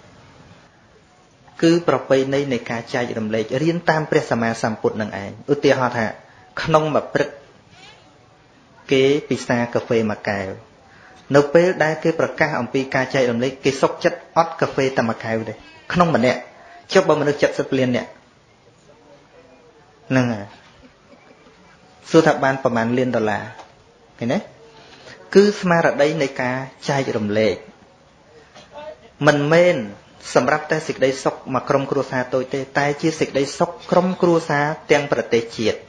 គឺប្រពៃណីនៃការចែករំលែករៀនតាមព្រះសម្មាសម្ពុទ្ធនឹងឯងឧទាហរណ៍ថាក្នុងមួយព្រឹកគេពិសាកាហ្វេមួយកែវនៅពេលដែលគេប្រកាសអំពីការចែករំលែកគេសុខចិត្តអត់កាហ្វេតែមួយកែវទេក្នុងម្នាក់ចុះបើមនុស្ស70លាននាក់ហ្នឹងហើយសួរថាបានប្រមាណលានដុល្លារឃើញទេគឺស្មារតីនៃការចែករំលែកមិនមែនសម្រាប់តែសេចក្តីសុខមកក្រុមគ្រួសារតូចទេតែជាសេចក្តីសុខក្រុមគ្រួសារទាំងប្រទេសជាតិ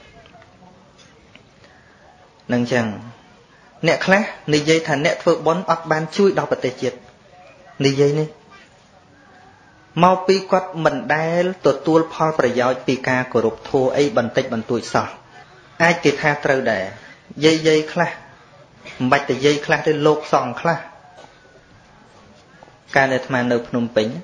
នឹងចឹងអ្នកខ្លះនិយាយថាអ្នកធ្វើបុណ្យអត់បានជួយដល់ប្រទេសជាតិនិយាយនេះមកពីគាត់មិនដែលទទួលផលប្រយោជន៍ពីការគោរពធម៌អីបន្តិចបន្តួចសោះអាចគេថាត្រូវដែរយាយយាយខ្លះមិនបាច់តែយាយខ្លះទេលោកសង្ឃខ្លះកាលនៅអាត្មានៅភ្នំពេញ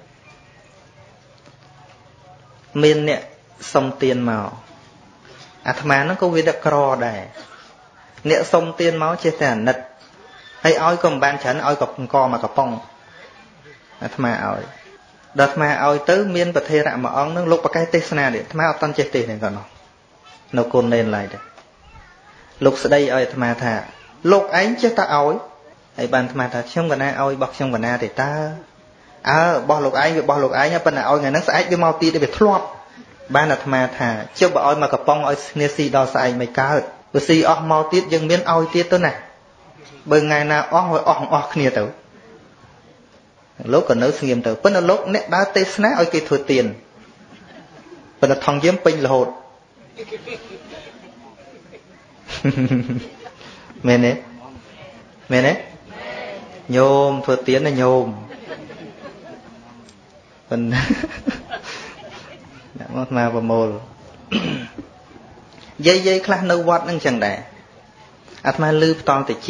មានអ្នកសុំទានមកអាត្មាហ្នឹងក៏វាដឹកក្រដែរអ្នកសុំទានមកចេះតែអាណិតហើយឲ្យក៏មិនបានច្រើនឲ្យក៏អង្គមកកំប៉ុងអាត្មាឲ្យដល់អាត្មាឲ្យទៅមានប្រធារៈមួយអង្គហ្នឹងលោកបកែទេសនានេះអាត្មាអត់តន់ចេះទេសនេះក៏នោះនៅកូននេនឡើយដែរលោកស្ដីឲ្យអាត្មាថាលោកឯងចេះតែឲ្យហើយបានអាត្មាថាខ្ញុំកណាឲ្យរបស់ខ្ញុំកណាទេតើអើរបស់លោកឯងវារបស់លោកឯងប៉ុន្តែឲ្យថ្ងៃហ្នឹងស្អែកវាមកទៀតវាធ្លាប់ banអាត្មាថាជិះបើឲ្យមកកំប៉ុងឲ្យគ្នាស៊ីដល់ស្អែកមិនកើតបើស៊ីអស់មកទៀតយើងមានឲ្យទៀតទៅណាបើថ្ងៃណាអស់ឲ្យអស់អស់គ្នាទៅលោកក៏នៅស្ងៀមទៅប៉ុន្តែលោកអ្នកដើរទេសនាឲ្យគេធ្វើទានប៉ុន្តែថងយាមពេញរហូតមែនទេមែនទេញោមធ្វើទានណាញោមប៉ុន្តែដាក់មកមកប្រមូលយាយយាយខ្លះនៅវត្តហ្នឹងចឹងដែរអាត្មាលឺផ្ដល់តិច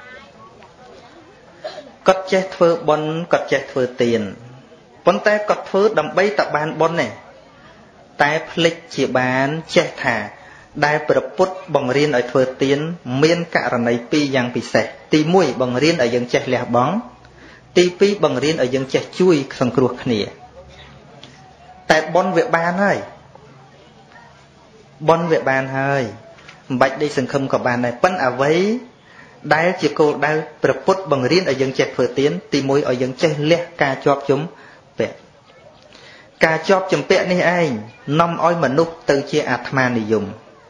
គាត់ចេះធ្វើបុណ្យគាត់ចេះធ្វើទានប៉ុន្តែគាត់ធ្វើដើម្បីតែបានបុណ្យទេតែភ្លេចជាបានចេះថាដែលព្រះពុទ្ធបង្រៀនឲ្យធ្វើទានមានករណីពីរយ៉ាងពិសេសទីមួយបង្រៀនឲ្យយើងចេះលះបង់ទីពីរបង្រៀនឲ្យយើងចេះជួយសង្គ្រោះគ្នាតែបុណ្យវាបានហើយបុណ្យវាបានហើយមិនបាច់ដេកសង្ឃឹមក៏បានដែរប៉ុន្តែអ្វីដែលជាគោលដៅព្រះពុទ្ធបង្រៀនឲ្យយើងចេះធ្វើទានទីមួយឲ្យយើងចេះលះការជាប់ជំពាក់ការជាប់ជំពាក់នេះឯងនាំឲ្យមនុស្សទៅជាអាត្មានិយម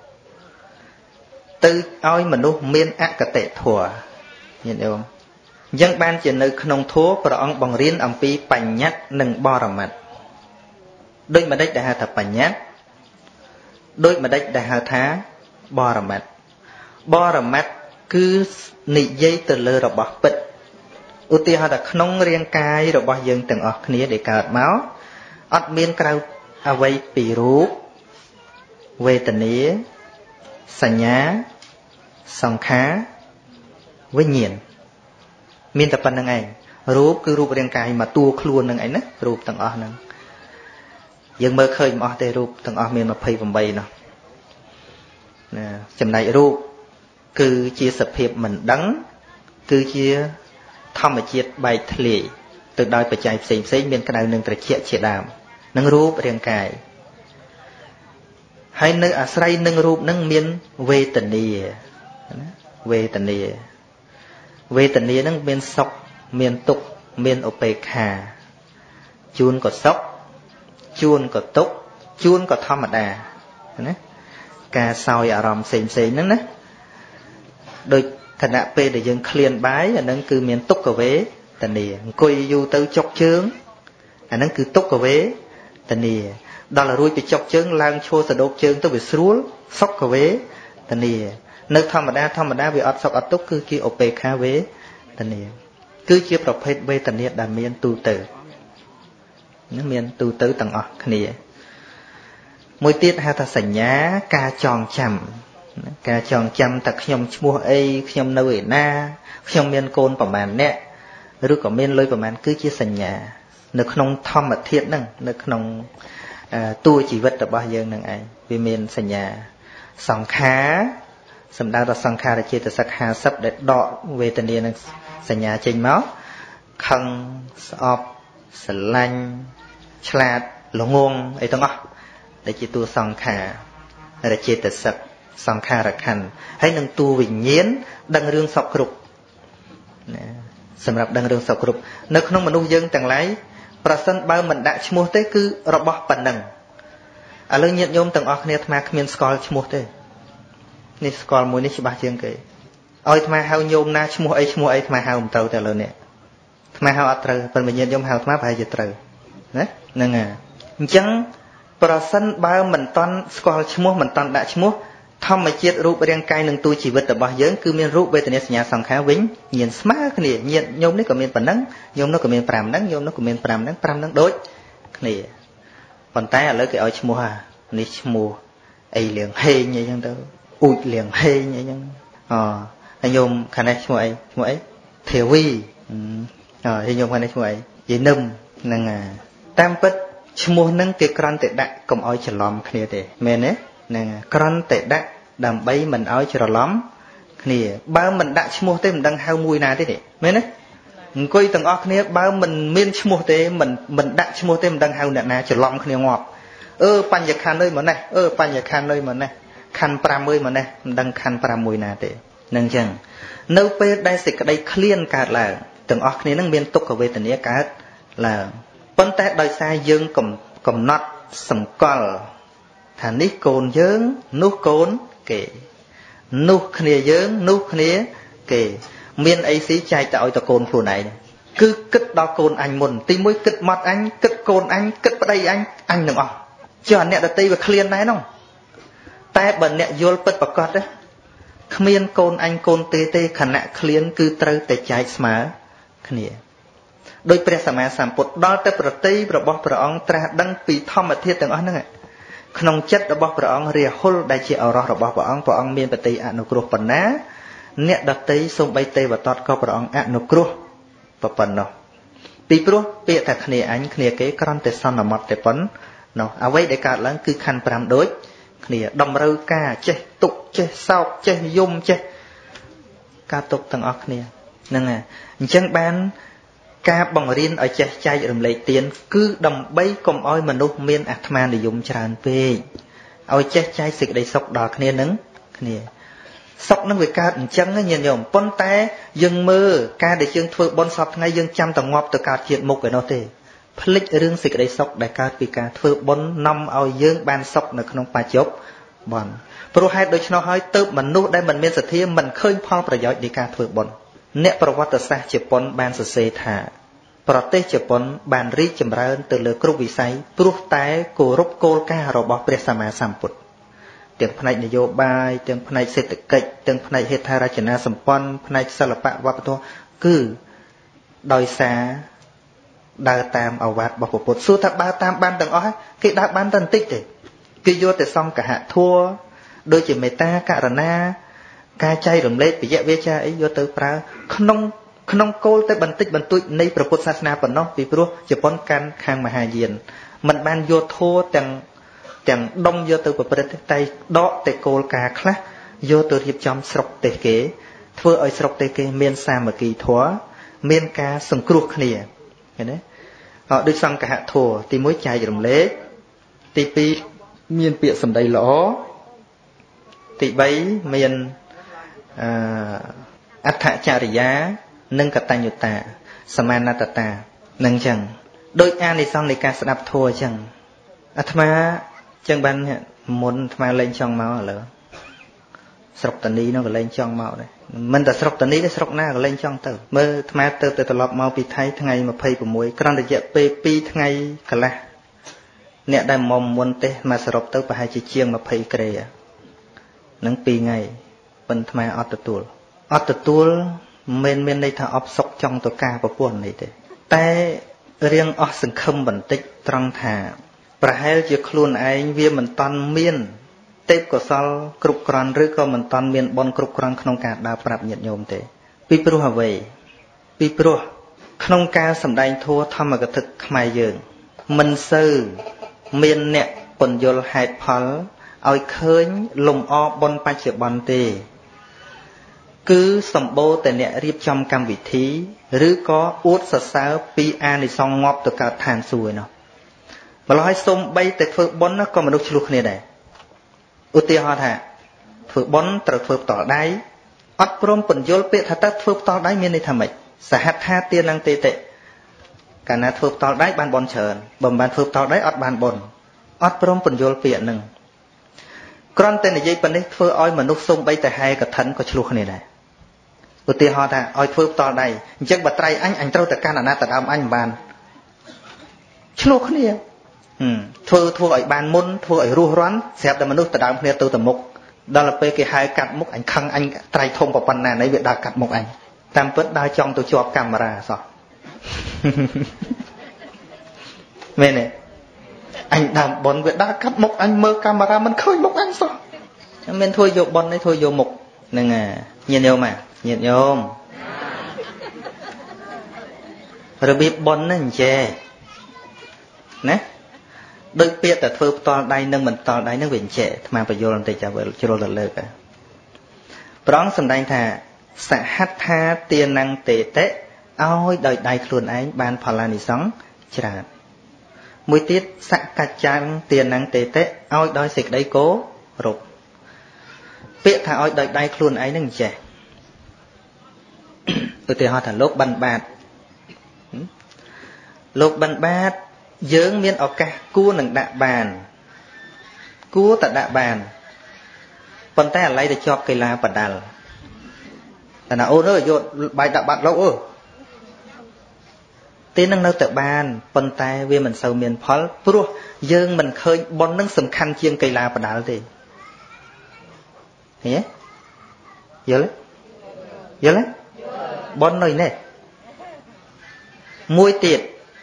ទៅឲ្យមនុស្សមានអកតេធម៌ញាតិញោមអញ្ចឹងបានជានៅក្នុងធម៌ព្រះអង្គបង្រៀនអំពីបញ្ញត្តិនិងបរមត្តដូចម្ដេចដែលហៅថាបញ្ញត្តិដូចម្ដេចដែលហៅថាបរមត្តបរមត្តគឺនិយាយទៅលើរបស់ពិតឧទាហរណ៍ថាក្នុងរាងកាយរបស់យើងទាំងអស់គ្នាដែលកើតមកអត់មានក្រៅអ្វីពីរូបវេទនាសញ្ញាសង្ខារវិញ្ញាណមានតែប៉ុណ្្នឹងឯងរូបគឺរូបរាងកាយមកតួខ្លួននឹងឯងណារូបទាំងអស់ហ្នឹងយើងមើលឃើញមិនអស់ទេរូបទាំងអស់មានยี่สิบแปดនោះណាចំណែករូបគឺជាសភាពមិនដឹងគឺជាធម្មជាតិបែកធ្លាយទៅដោយបច្ច័យផ្សេងផ្សេងមានក្តៅនិងត្រជាក់ជាដើមនឹងរូបរាងកាយហើយនៅអាស្រ័យនឹងរូបនឹងមានវេទនាណាវេទនាវេទនានឹងមានសុខមានទុក្ខមានឧបេក្ខាជួនក៏សុខជួនក៏ទុក្ខជួនក៏ធម្មតាណាការសោយអារម្មណ៍ផ្សេងផ្សេងហ្នឹងណាដោយខណៈពេលដែលយើងឃ្លានបាយអាហ្នឹងគឺមានទុក្ខវេទនាអង្គុយយូរទៅចុកជើងអាហ្នឹងគឺទុក្ខវេទនាដល់ឲ្យរួចពីចុកជើងឡើងឈរសដោកជើងទៅវាស្រួលសុខវេទនានៅធម្មតាធម្មតាវាអត់សុខអត់ទុក្ខគឺជាឧបេក្ខាវេទនាគឺជាប្រភេទវេទនាដែលមានទូទៅនឹងមានទូទៅទាំងអស់គ្នាមួយទៀតហៅថាសញ្ញាការចងចាំការចងចាំថាខ្ញុំឈ្មោះអីខ្ញុំនៅឯណាខ្ញុំមានកូនប្រមាណអ្នកឬក៏មានលុយប្រមាណគឺជាសញ្ញានៅក្នុងធម្មធាតុហ្នឹងនៅក្នុងតួជីវិតរបស់យើងនឹងឯងវាមានសញ្ញាសង្ខារសំដៅដល់សង្ខារចេតសិកห้าสิบដែលដកវេទនានឹងសញ្ញាចេញមកខឹងស្អប់ស្រឡាញ់ឆ្លាតល្ងងអីទាំងអស់ដែលជាតួសង្ខារចេតសិកសង្ខារខណ្ឌហើយនឹងតួវិញ្ញាណដឹងរឿងសពគ្រប់ណាសម្រាប់ដឹងរឿងសពគ្រប់នៅក្នុងមនុស្សយើងទាំងឡាយប្រសិនបើមិនដាក់ឈ្មោះទេគឺរបស់ប៉ុណ្ណឹងឥឡូវញាតិញោមទាំងអស់គ្នាអាត្មាគ្មានស្គាល់ឈ្មោះទេនេះស្គាល់មួយនេះច្បាស់ជាងគេឲ្យអាត្មាហៅញោមណាឈ្មោះអីឈ្មោះអីអាត្មាហៅមិនត្រូវតែឥឡូវនេះអាត្មាហៅអត់ត្រូវប៉ុន្តែញាតិញោមហៅអាត្មាប្រហែលជាត្រូវណាហ្នឹងហើយអញ្ចឹងប្រសិនបើមិនតន់ស្គាល់ឈ្មោះមិនតន់ដាក់ឈ្មោះធម្មជាតិរូបរាងកាយនិងតួជីវិតរបស់យើងគឺមានរូបវេទនាសញ្ញាសង្ខារវិញញៀនស្មើគ្នាញាតិញោមនេះក៏មានប៉ុណ្ណឹងញោមនោះក៏មាន5ហ្នឹងញោមនោះក៏មាន5ហ្នឹង5ហ្នឹងដូចគ្នាប៉ុន្តែឥឡូវគេឲ្យឈ្មោះអានេះឈ្មោះអីលៀងហេងអីចឹងទៅអ៊ូចលៀងហេងអីចឹងអហើយញោមខាងនេះឈ្មោះអីឈ្មោះអីធាវីអហើយញោមខាងនេះឈ្មោះអីយាយនឹមហ្នឹងតាមពិតឈ្មោះហ្នឹងគេគ្រាន់តែដាក់កុំឲ្យច្រឡំគ្នាទេមែនទេហ្នឹងគ្រាន់តែដាក់ដើម្បីមិនឲ្យច្រឡំគ្នាបើមិនដាក់ឈ្មោះទេមិនដឹងហៅមួយណាទេទេមែនទេអង្គុយទាំងអស់គ្នាបើមិនមានឈ្មោះទេមិនមិនដាក់ឈ្មោះទេមិនដឹងហៅអ្នកណាច្រឡំគ្នាងាប់អឺបញ្ញខណ្ឌអើយមកនេះអឺបញ្ញខណ្ឌអើយមកនេះខណ្ឌ5អើយមកនេះមិនដឹងខណ្ឌ5មួយណាទេនឹងអញ្ចឹងនៅពេលដែលសេចក្តីឃ្លានកើតឡើងទាំងអស់គ្នានឹងមានទុក្ខវេទនាកើតឡើងប៉ុន្តែដោយសារយើងកំណត់សម្គាល់ thà nít cồn dướng nút cồn kể nút khnia dướng nút khnia kể miền ấy xí chạy tạo cho cồn phù này cứ cất đó cồn anh muốn tìm mối cất mặt anh cất cồn anh cất vào đây anh anh đừng ở cho anh nè đặt tay vào clean này không tay bẩn nè vô bật bật cọt đấy miền cồn anh cồn tê tê khả nạ clean cứ trâu để chạy smart khnia đôiព្រះសម្មាសម្ពុទ្ធដល់ទៅប្រតិរបស់ព្រះអង្គត្រាស់ដឹងពីធម្មធាតុទាំងអស់ហ្នឹងក្នុងចិត្តរបស់ព្រះអង្គរាហុលដែលជាអរោះរបស់ព្រះអង្គព្រះអង្គមានបតិអនុគ្រោះប៉ុណ្ណាអ្នកដតីសូម្បីទេវតតក៏ព្រះអង្គអនុគ្រោះប៉ុណ្ណោះពីព្រោះពាក្យថាគ្នាអញគ្នាគេគ្រាន់តែសន្មត់តែប៉ុណ្ណោះអ្វីដែលកើតឡើងគឺខណ្ឌ5ដូចគ្នាតម្រូវការចេះទុកចេះសោកចេះយំចេះការទុកទាំងអស់គ្នាហ្នឹងហើយអញ្ចឹងបានការបង្រៀនឲ្យចេះចែករំលែកទានគឺដើម្បីកុំឲ្យមនុស្សមានអាត្មានិយមច្រើនពេកឲ្យចេះចែកសេចក្តីសុខដល់គ្នានឹងគ្នាសុខនឹងវាកើតអញ្ចឹងញាតិញោមប៉ុន្តែយើងមើលការដែលយើងធ្វើបុណ្យសពថ្ងៃយើងចាំតែងាប់ទៅកើតជាតិមុខឯនោះទេភ្លេចរឿងសេចក្តីសុខដែលកើតពីការធ្វើបុណ្យនាំឲ្យយើងបានសុខនៅក្នុងបច្ចុប្បន្នព្រោះហេតុដូច្នោះហើយទើបមនុស្សដែលមិនមានសទ្ធាមិនឃើញផលប្រយោជន៍នៃការធ្វើបុណ្យអ្នកប្រវត្តិសាស្ត្រជប៉ុនបានសរសេរថាប្រទេសជប៉ុនបានរីកចម្រើនទៅលើគ្រប់វិស័យព្រោះតែគោរពគោលការណ៍របស់ព្រះសម្មាសម្ពុទ្ធទាំងផ្នែកនយោបាយទាំងផ្នែកសេដ្ឋកិច្ចទាំងផ្នែកហេដ្ឋារចនាសម្ព័ន្ធផ្នែកសិល្បៈវប្បធម៌គឺដោយសារដើរតាមឱវាទរបស់ពុទ្ធសួរថាដើរតាមបានទាំងអស់គេដើរបានតែបន្តិចទេគេយកតែសង្កហធម៌ដូចជាមេត្តាករុណាការចែករំលែកពយៈវាចាអីយកទៅប្រើក្នុងក្នុងគោលតែបន្តិចបន្តួចនៃព្រះពុទ្ធសាសនាប៉ុណ្ណោះពីព្រោះជប៉ុនកាន់ខាងមហាយានមិនបានយកធម៌ទាំងទាំងដុំយកទៅប្រព្រឹត្តតែដកតែគោលការណ៍ខ្លះយកទៅរៀបចំស្រុកទេសគេធ្វើឲ្យស្រុកទេសគេមានសាមគ្គីធម៌មានការសង្គ្រោះគ្នាឃើញទេអត់ដូចសង្កហធម៌ទីមួយចែករំលែកទីពីរមានពាក្យសម្ដីល្អទីបីមានអឺអដ្ឋចរិយានិងកតញ្ញូតាសមាណតតានឹងចឹងដោយអានិសង្សនៃការស្ដាប់ធម៌ចឹងអាត្មាចឹងបានមុនអាត្មាលេងចង់មកឥឡូវស្រុកតានីនោះក៏លេងចង់មកដែរមិនតែស្រុកតានីទេស្រុកណាក៏លេងចង់ទៅមើលអាត្មាទៅទៅត្រឡប់មកពីថៃថ្ងៃยี่สิบหกក្រោយរយៈពេលពីរថ្ងៃកន្លះអ្នកដែលមកមុនទេមកសរុបទៅប្រហែលជាជាងยี่สิบក្រេនឹងពីរថ្ងៃប៉ុន្តែអាត្មាអត់ទទួលអត់ទទួលមិនមានន័យថាអបសុកចង់ទៅការប្រពន្ធនេះទេតែរៀងអស់សង្ឃឹមបន្តិចត្រង់ថាប្រហែលជាខ្លួនឯងវាមិនតាន់មានទេពកោសលគ្រប់គ្រាន់ឬក៏មិនតាន់មានបុណ្យគ្រប់គ្រាន់ក្នុងការដើរប្រាប់ញាតិញោមទេពីព្រោះអ្វីពីព្រោះក្នុងការសម្ដែងធម៌ធម្មកថាខ្មែរយើងមិនសូវមានអ្នកពន្យល់ហេតុផលឲ្យឃើញលំអបុណ្យបច្ចុប្បន្នទេគឺសម្បូរតែអ្នករៀបចំកម្មវិធីឬក៏អួតសរសើរពីអានិសង្សងាប់ទៅកើតឋានសួគ៌ឯនោះម្ល៉េះឲ្យសូម្បីតែធ្វើបុណ្យក៏មនុស្សឆ្លោះគ្នាដែរឧទាហរណ៍ថាធ្វើបុណ្យត្រូវធ្វើផ្ទាល់ដៃអត់ព្រមពន្យល់ពាក្យថាតើធ្វើផ្ទាល់ដៃមានន័យថាម៉េចសហដ្ឋាទាននឹងទេតិកាលណាធ្វើផ្ទាល់ដៃបានបុណ្យច្រើនបើមិនបានធ្វើផ្ទាល់ដៃអត់បានបុណ្យអត់ព្រមពន្យល់ពាក្យហ្នឹងគ្រាន់តែនិយាយប៉ុណ្នេះធ្វើឲ្យមនុស្សសូម្បីតែហែកឋិនក៏ឆ្លោះគ្នាដែរឧទាហរណ៍ថាឲ្យធ្វើផ្ទាល់ដៃអញ្ចឹងបើត្រៃអញអញត្រូវតែកាន់អាណាតដើមអញមិនបានឆ្លោះគ្នាធ្វើធ្វើឲ្យបានមុនធ្វើឲ្យរស់រាន់ស្រាប់តែមនុស្សតដើមគ្នាទៅទៅមុខដល់ពេលគេហៅកាត់មុខអញខឹងអញត្រៃធំប៉ុណ្ណាណីវាដើរកាត់មុខអញតាមពិតដើរចង់ទៅជាប់កាមេរ៉ាសោះមែនទេអញដើមប៉ុនវាដើរកាត់មុខអញមើលកាមេរ៉ាមិនឃើញមុខអញសោះមិនធ្វើយកប៉ុននេះធ្វើយកមុខហ្នឹងញាតិញោមមកញាតិញោមរបៀបប៉ុនហ្នឹងអញ្ចេះណាដោយពាក្យតែធ្វើផ្ទាល់ដៃនិងមិនផ្ទាល់ដៃនឹងវាអញ្ចេះអាត្មាបញ្យល់បន្តិចចាំជ្រុលទៅលើកព្រះអង្គសម្ដែងថាសហដ្ឋាទានងទេតិឲ្យដោយដៃខ្លួនឯងបានផល្លានិសង្សច្រើនមួយទៀតសកច្ចាំទានងទេតិឲ្យដោយសេចក្តីគោរពពាក្យថាឲ្យដោយដៃខ្លួនឯងនឹងអញ្ចេះឧទាហរណ៍ថាលោកបិណ្ឌបាតលោកបិណ្ឌបាតយើងមានឱកាសគួរនឹងដាក់បាន cua tại đạ bàn phần tay lấy để cho cây la bật đà là nào ôn ơi vô bài đạ bạt lâu ơ tên năng nâu tại bàn phần tay vì mình sầu miền phó pro dương mình khơi bon nâng sầm khăn chiêng cây la bật đà thì nhé nhớ lấy nhớ lấy bon nơi này môi tiệt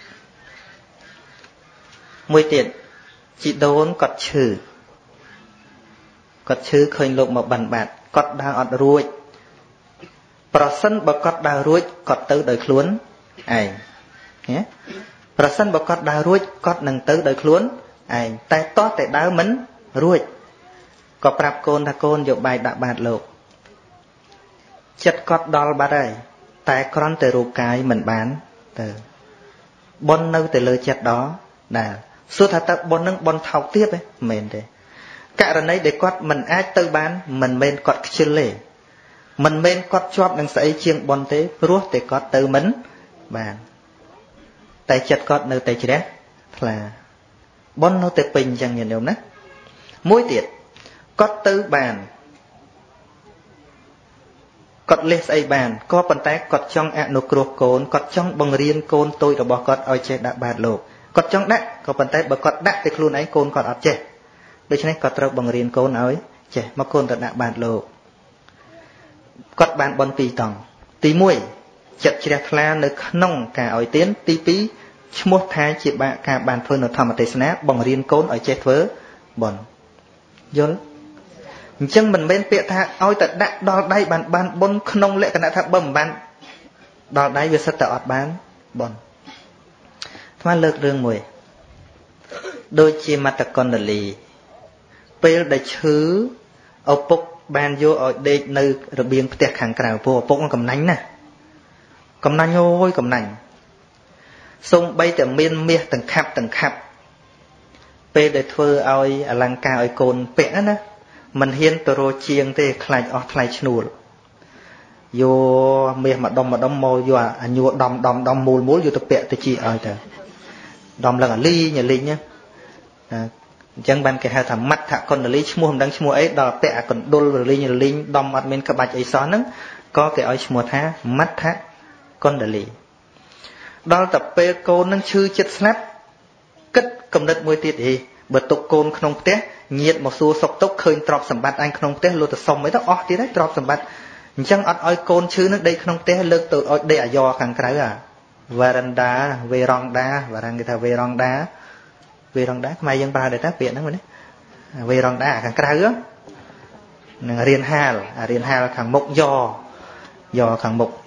môi tiệt chị đốn cọt chữ cọt chữ khơi lục một bàn bạc cọt đang ọt ruồi Prasan bậc cọt đào ruồi cọt tới đời khluốn ai nhé Prasan bậc cọt đào ruồi cọt nâng tới đời khluốn ai tay to tay đào mấn ruồi có prap côn tha côn dụ bài đạ bạt lục chất cọt đòn bát đây tay con từ ruột cái mình bán từ bon nâu từ lời chất đó là số thật ta bon nâng bon thao tiếp ấy mình để cả lần ấy để quát mình ai tư bán mình men quát chưa lệ mình men quát chóp đang xảy chiêng bon thế ruột để quát tư mấn bàn tay chất quát nơi tay chết là bon nâu từ bình chẳng nhìn được nè mũi tiệt quát tư bàn cọt lê say bàn có bàn tay cọt trong ạ nô cột cồn cọt trong bằng riêng cồn tôi đã bỏ cọt oi che đã bạt lục cọt trong đá có bàn tay bờ cọt đá thì luôn ấy cồn cọt ấp che đối với này cọt trâu bằng riêng cồn oi che mà cồn đã bạt lục cọt bàn bòn tì tòng tì muôi chặt chẹt la nơi nông cả oi tiến tì pí mua thái chị bạn cả bàn phơi ở thầm ở tây snap bằng riêng cồn oi che vớ bòn vô chân mình bên bịa tha ôi tận đạn đo đây bàn bàn bôn không lệ cái thằng bầm bàn đo đây việc sát tọt bán bòn thoa lược đường mùi đôi chi mặt con lì pel để chứ ở bốc bàn vô ở đây nơi rồi biên tiệc hàng cào vô bốc nó cầm nánh nè cầm nánh ôi cầm nánh sông bay từ miên miên từng khắp từng khắp pel để thưa ôi lăng cao ôi cồn bẹ nè mình hiên tơ rô chiêng thế khai ở khai chnuol vô miền mà đông mà đông mồi vô à nhua đông đông đông mùi muối vô tập bẹ tới chi ơi trời đông là ly nhà ly nhá chẳng ban cái hai thằng mắt thạ con là ly mua không đang mua ấy đò bẹ còn đôi là ly nhà ly đông mặt bên các bạch ấy xóa nắng có cái ấy mua thá mắt thá con là ly đó tập bẹ cô nâng chư chết snap cất cầm đất môi tiệt gì bật tục côn không té nhiệt một số sọc tốc khơi trọp sầm bát anh không té luôn từ sông mấy đó ót tí đấy trọp sầm bát chẳng ót oi côn chứ nước đây không té lơ từ oi đây à do khang cái à veranda veranda và đang người ta veranda veranda mai dân ba để tác viện đó mình đấy veranda khang cái á riêng hà à riêng hà là khang mục do do khang mục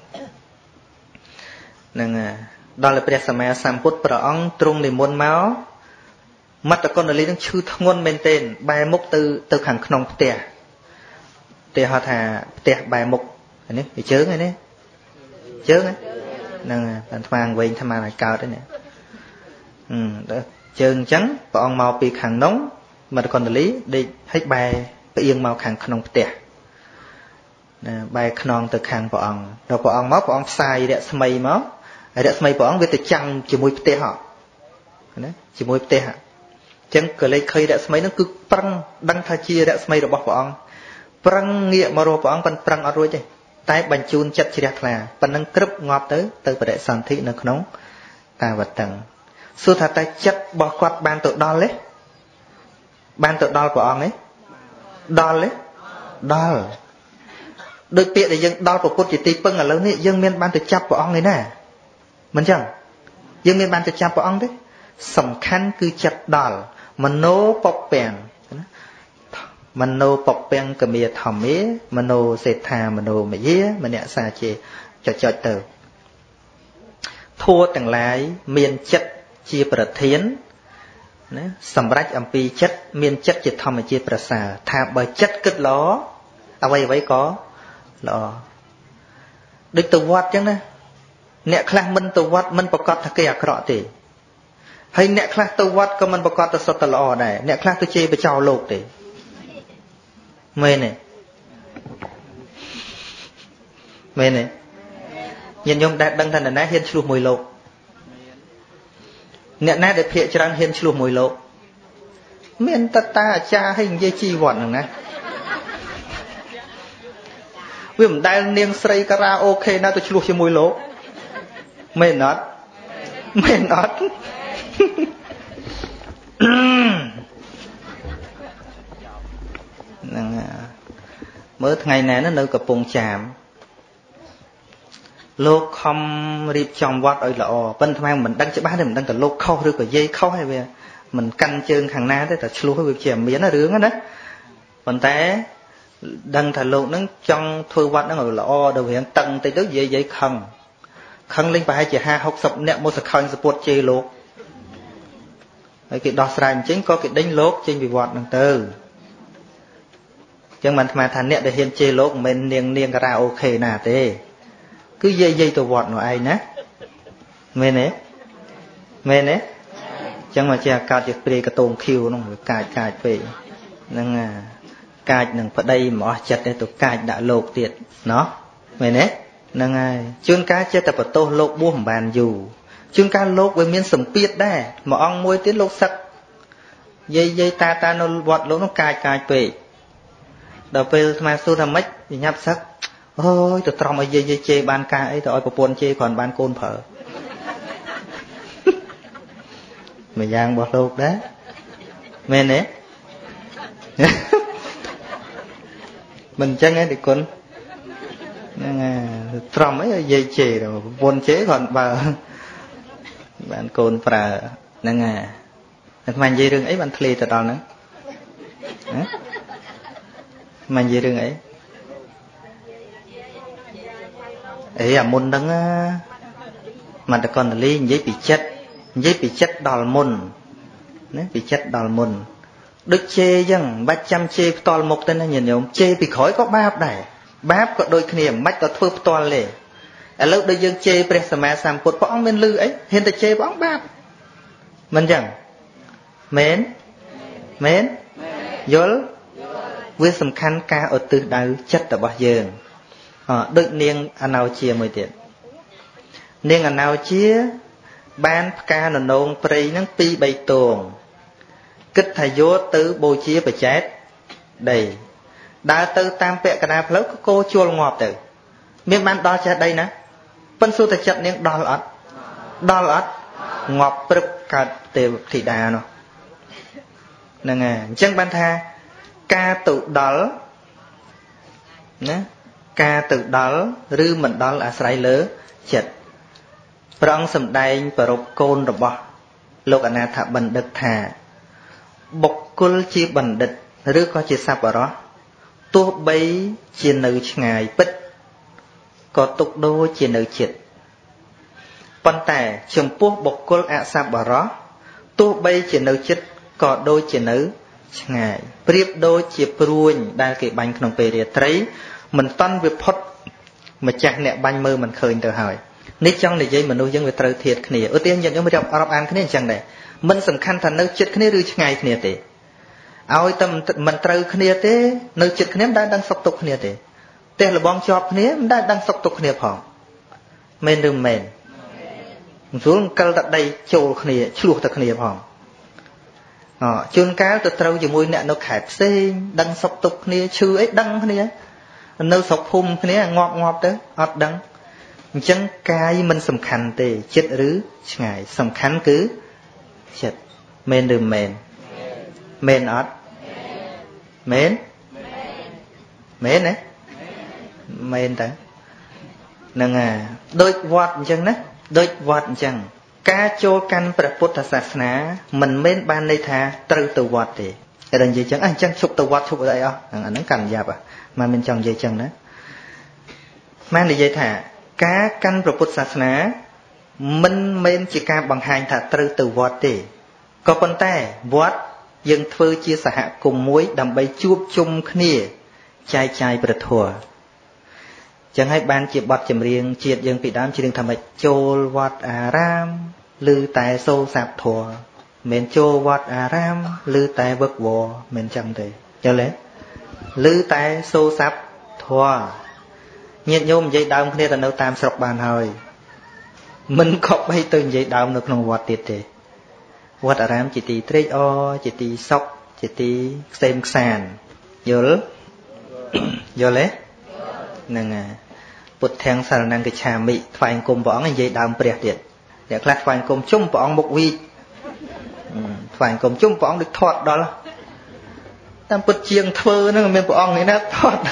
nên đó là bây giờ mà sam put pro ong trung niệm môn máu mặt con là lý đang chư ngôn men tên bài mục từ từ hàng khung tè tè họ thà tè bài mục này bị chớ này đấy chớ này nè bạn hoàng về tham này cao đấy nè ừ đó chơn trắng bọn màu bị hàng nóng mặt con là lý đi hết bài yên màu hàng khung tè bài khung từ hàng bọn rồi bọn máu bọn sai để mây máu để mây bọn với từ trăng chỉ mùi tè họ chỉ mùi tè họ chẳng cửa lấy khơi đã mấy nó cứ prăng đăng tha chia đã mấy rồi bỏ bọn prăng nghĩa mà rồi bọn vẫn prăng ở rồi chứ tay bánh chun chặt chia là vẫn nâng cướp ngọt tới từ bờ đại sản thị nó nóng ta vật tầng xưa thà tay chặt bỏ quạt ban tự đo lấy ban tự đo bọn ấy đo lấy đo đôi tiện để dân đo của cô chỉ tì pưng ở lớn ấy dân miền ban tự chặt bọn ấy nè mình chẳng dân miền ban tự chặt bọn đấy sầm khăn cứ chặt đo mình nô bọc bèn mình nô bọc bèn cầm bìa thầm ấy mình nô sệt thà mình nô mà dế mình nhẹ xa chê cho cho từ thua từng lái miền chất chia bờ thiến sầm rách âm pi chất miền chất chỉ thầm mà chia bờ xà thà bờ chất cất ló à vậy vậy có lò được từ vót chứ nè nhẹ khang mình từ vót mình bọc cọt thà kia cọ thì hay nẹt class tôi vắt có mình bọc tôi sốt tờ này nẹt class tôi chơi bị trào lột thì mê này mê này nhìn nhung đạt đăng thành là nát hiên chua mùi lột nẹt nát để phê cho đang hiên chua mùi lột miền ta ta cha hình dây chi vọt nữa nè vì mình đang niềng say karaoke na tôi chluộc cho môi lỗ mền nót mền nót mới ngày này nó nơi cặp bông chạm lô không riêng trong vót ơi lọ bên tham mình đang chơi bát thì mình đang cả lô khâu rồi cả dây khâu hay về mình canh chân hàng na thế là chlu cái việc chèm miến nó rướng đó còn té đang thà lô nó trong thôi vót nó ngồi lọ đầu hiện tầng tới đó dây dây khăn khăn lên phải chỉ hai học sập nẹt một sợi khăn support chơi lô cái đo sai chính có cái đánh lốt trên bị vọt đằng từ chẳng mình mà thành nẹt để hiện chơi lốt mình niềng niềng karaoke nà thế cứ dây dây tụ vọt nó ai nè mê nè mê nè chẳng mà cha cài được pre cái tôm khiêu nó cài cài về năng à cài năng phải đây mỏ chặt để tụ cài đã lột tiệt nó mê nè năng ai chuyên cá chơi tập tô lột buông bàn dù chuyên cá lột với miếng sầm piết đấy mà ông môi tiếng lột sắc dây dây ta ta nó vọt lột nó cài cài về đầu về mà xu tham mấy thì nhấp sắc ôi tụi trong ở dây dây chê ban ca ấy tụi ôi buồn chê còn ban côn phở mày giang bỏ lột đấy mê nè mình chân ấy thì con trong ấy dây chê rồi buồn chế còn bà ban côn phở nè à mình dây rừng ấy bạn thề từ đó nữa mình dây rừng ấy ấy à môn đắng mà đã còn là giấy bị chất giấy bị chất đòn môn đấy bị chất đòn môn đức chê chăng ba trăm chê toàn một tên là nhìn nhổm chê bị khỏi có báp này báp có đôi khi mách có thưa toàn lệ ở lúc đây dương chê presma sam cột bóng bên lư ấy hiện tại chê bóng báp mình chẳng mến mến dối với sầm khăn ca ở từ đầu chất ở bao giờ đôi niềng anh nào chia mười tiền niềng anh nào chia ban ca là nông prey nắng pi bay tuồng kích thầy vô từ bồ chia phải chết đầy đã từ tam pẹ cả na phớt cô chua ngọt từ miếng ban đo cho đây nè phân số tài chất niềng đo lót đo lót ngọt bực cả từ thị đà nó nè nghe chân ban tha ca tự đó nè ca tự đó rư mình đó là sải lỡ chật prong sầm đai prop côn rồi bỏ lục anh thà bần đực thà bộc côn chi bần đực rư có chi sắp ở đó tua bay chi nữ ngày bích có tục đô chi nữ chật pan tẻ chấm pua bộc côn ạ sắp ở đó tua bay chi nữ chật có đôi chi nữ ngày priệp đôi chi pruin đai cái bánhក្នុងពេលរាត្រីmình toan việc phật mà chặt nẹt banh mơ mình khơi từ hỏi nít trong này dây mình nuôi dân về trời thiệt khné ưu tiên nhận những cái Arab An khné chẳng này mình sầm khăn thành nơi chết khné rưỡi ngày khné thế ao tâm mình trời khné thế nơi chết khné đã đang sọc tục khné thế thế là bong chọp khné đã đang sọc tục khné phong men đừng men xuống cal đặt đây trâu khné chuột từ khné phong ờ chôn cá từ trâu chỉ môi nẹt nó khẹp xê đang sọc tục khné chư ấy đăng khné nơi sọc hum khné ngọt ngọt đấy ọt đắng chân cái mình sầm khăn tê chết rứ ngày sầm khăn cứ chết men đừng men men ọt men men đấy men đấy nâng à đôi vọt chân đấy đôi vọt chân cá chô căn Phật sát na mình men ban đây tha từ từ vọt thì cái đằng gì chân anh chân chụp từ vọt chụp ở đây à anh nó cần dạp à mà mình chọn dây chân đó mang đi dây thả cá căn Phật sát na mình men chỉ ca bằng hai thả từ từ vọt thì có con tay vọt dân thưa chia sẻ cùng muối đầm bay chup chung khnia chai chai Phật thua chẳng hay ban chỉ bọt chìm riêng triệt dân bị đám chỉ đừng thầm bạch chô vọt à ram lư tài sâu sạp thua men chô vọt à ram lư tài vất vò men chẳng thế cho lẽ lư tài sâu sạp thua nhiệt nhôm dây đào kia là nấu tam sọc bàn hồi mình có bay từng dây đào đượcក្នុងវត្តទៀតទេវត្តអារាមជាទីត្រេកអរជាទីសុខជាទីផ្សេងខ្សានយល់យល់ទេហ្នឹងហើយពុទ្ធទាំងសារណង្កឆាមិថ្វាយគុំព្រះអង្គនិយាយដើមព្រះទៀតអ្នកខ្លះថ្វាយគុំជុំព្រះអង្គមុខវីកថ្វាយគុំជុំព្រះអង្គដូចធាត់ដល់តាមពុទ្ធជាងធ្វើហ្នឹងមានព្រះអង្គនេះណាធាត់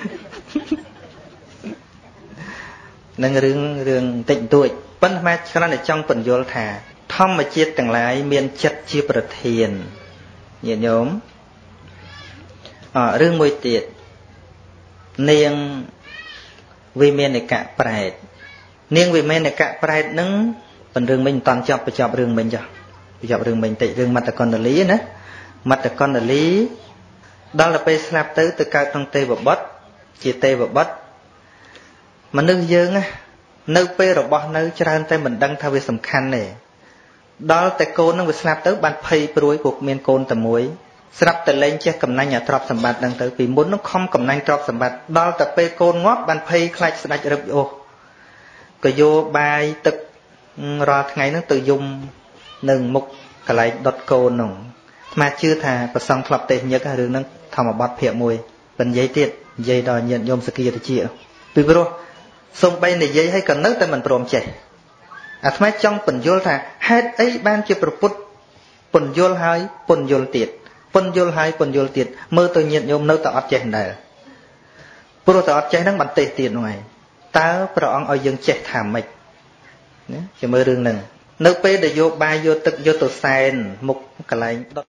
នឹងរឿងរឿងតិចតួចប៉ុន្តែគ្រាន់តែចង់បញ្យល់ថាធម្មជាតិទាំងឡាយមានចិត្តជាប្រធានញាតិញោមអឺរឿងមួយទៀតនាងវិមានកៈប្រែតនាងវិមានកៈប្រែតនឹងបញ្រឿងមិញមិនតាន់ចប់បញ្ចប់រឿងមិញចុះបញ្ចប់រឿងមិញតិចរឿងមត្តកណ្ដលីណាមត្តកណ្ដលីដល់ទៅពេលស្លាប់ទៅទៅកើតក្នុងទេវបុត្រជាទេវបុត្រមនុស្សយើងនៅពេលរបស់នៅច្រើនតែមិនដឹងថាវាសំខាន់ទេដល់តែកូននឹងវាស្លាប់ទៅបានភ័យព្រួយព្រោះមានកូនតែមួយស្រាប់តែលែងចេះកំណាញ់អាទ្រព្យសម្បត្តិហ្នឹងទៅពីមុននឹងខំកំណាញ់ទ្រព្យសម្បត្តិដល់តែពេលកូនងាប់បានភ័យខ្លាចស្ដេចរឹបអូសក៏យកបាយទឹករាល់ថ្ងៃហ្នឹងទៅយំនឹងមុខកន្លែងដុតកូនហ្នឹងអាត្មាជឿថាប្រសងធ្លាប់ទេសញឹករឿងហ្នឹងធម្មបទភាគមួយប៉ុន្តែនិយាយទៀតនិយាយដល់ញាតិញោមសគាតិជាពីព្រោះសូម្បីនិយាយឲ្យក៏នៅតែមិនព្រមចេះអាត្មាចង់បញ្យល់ថាហេតុអីបានជាប្រពុតពន្យល់ហើយពន្យល់ទៀតពន្យល់ហើយពន្យល់ទៀតមើលទៅញាតិញោមនៅតែអត់ចេះដែរព្រោះតែអត់ចេះហ្នឹងបន្តិចទៀតនោះឯងតើព្រះអង្គឲ្យយើងចេះថាម៉េចណាជាមើលរឿងហ្នឹងនៅពេលដែលយកបាយយកទឹកយកទៅសែនមុខកន្លែងដុត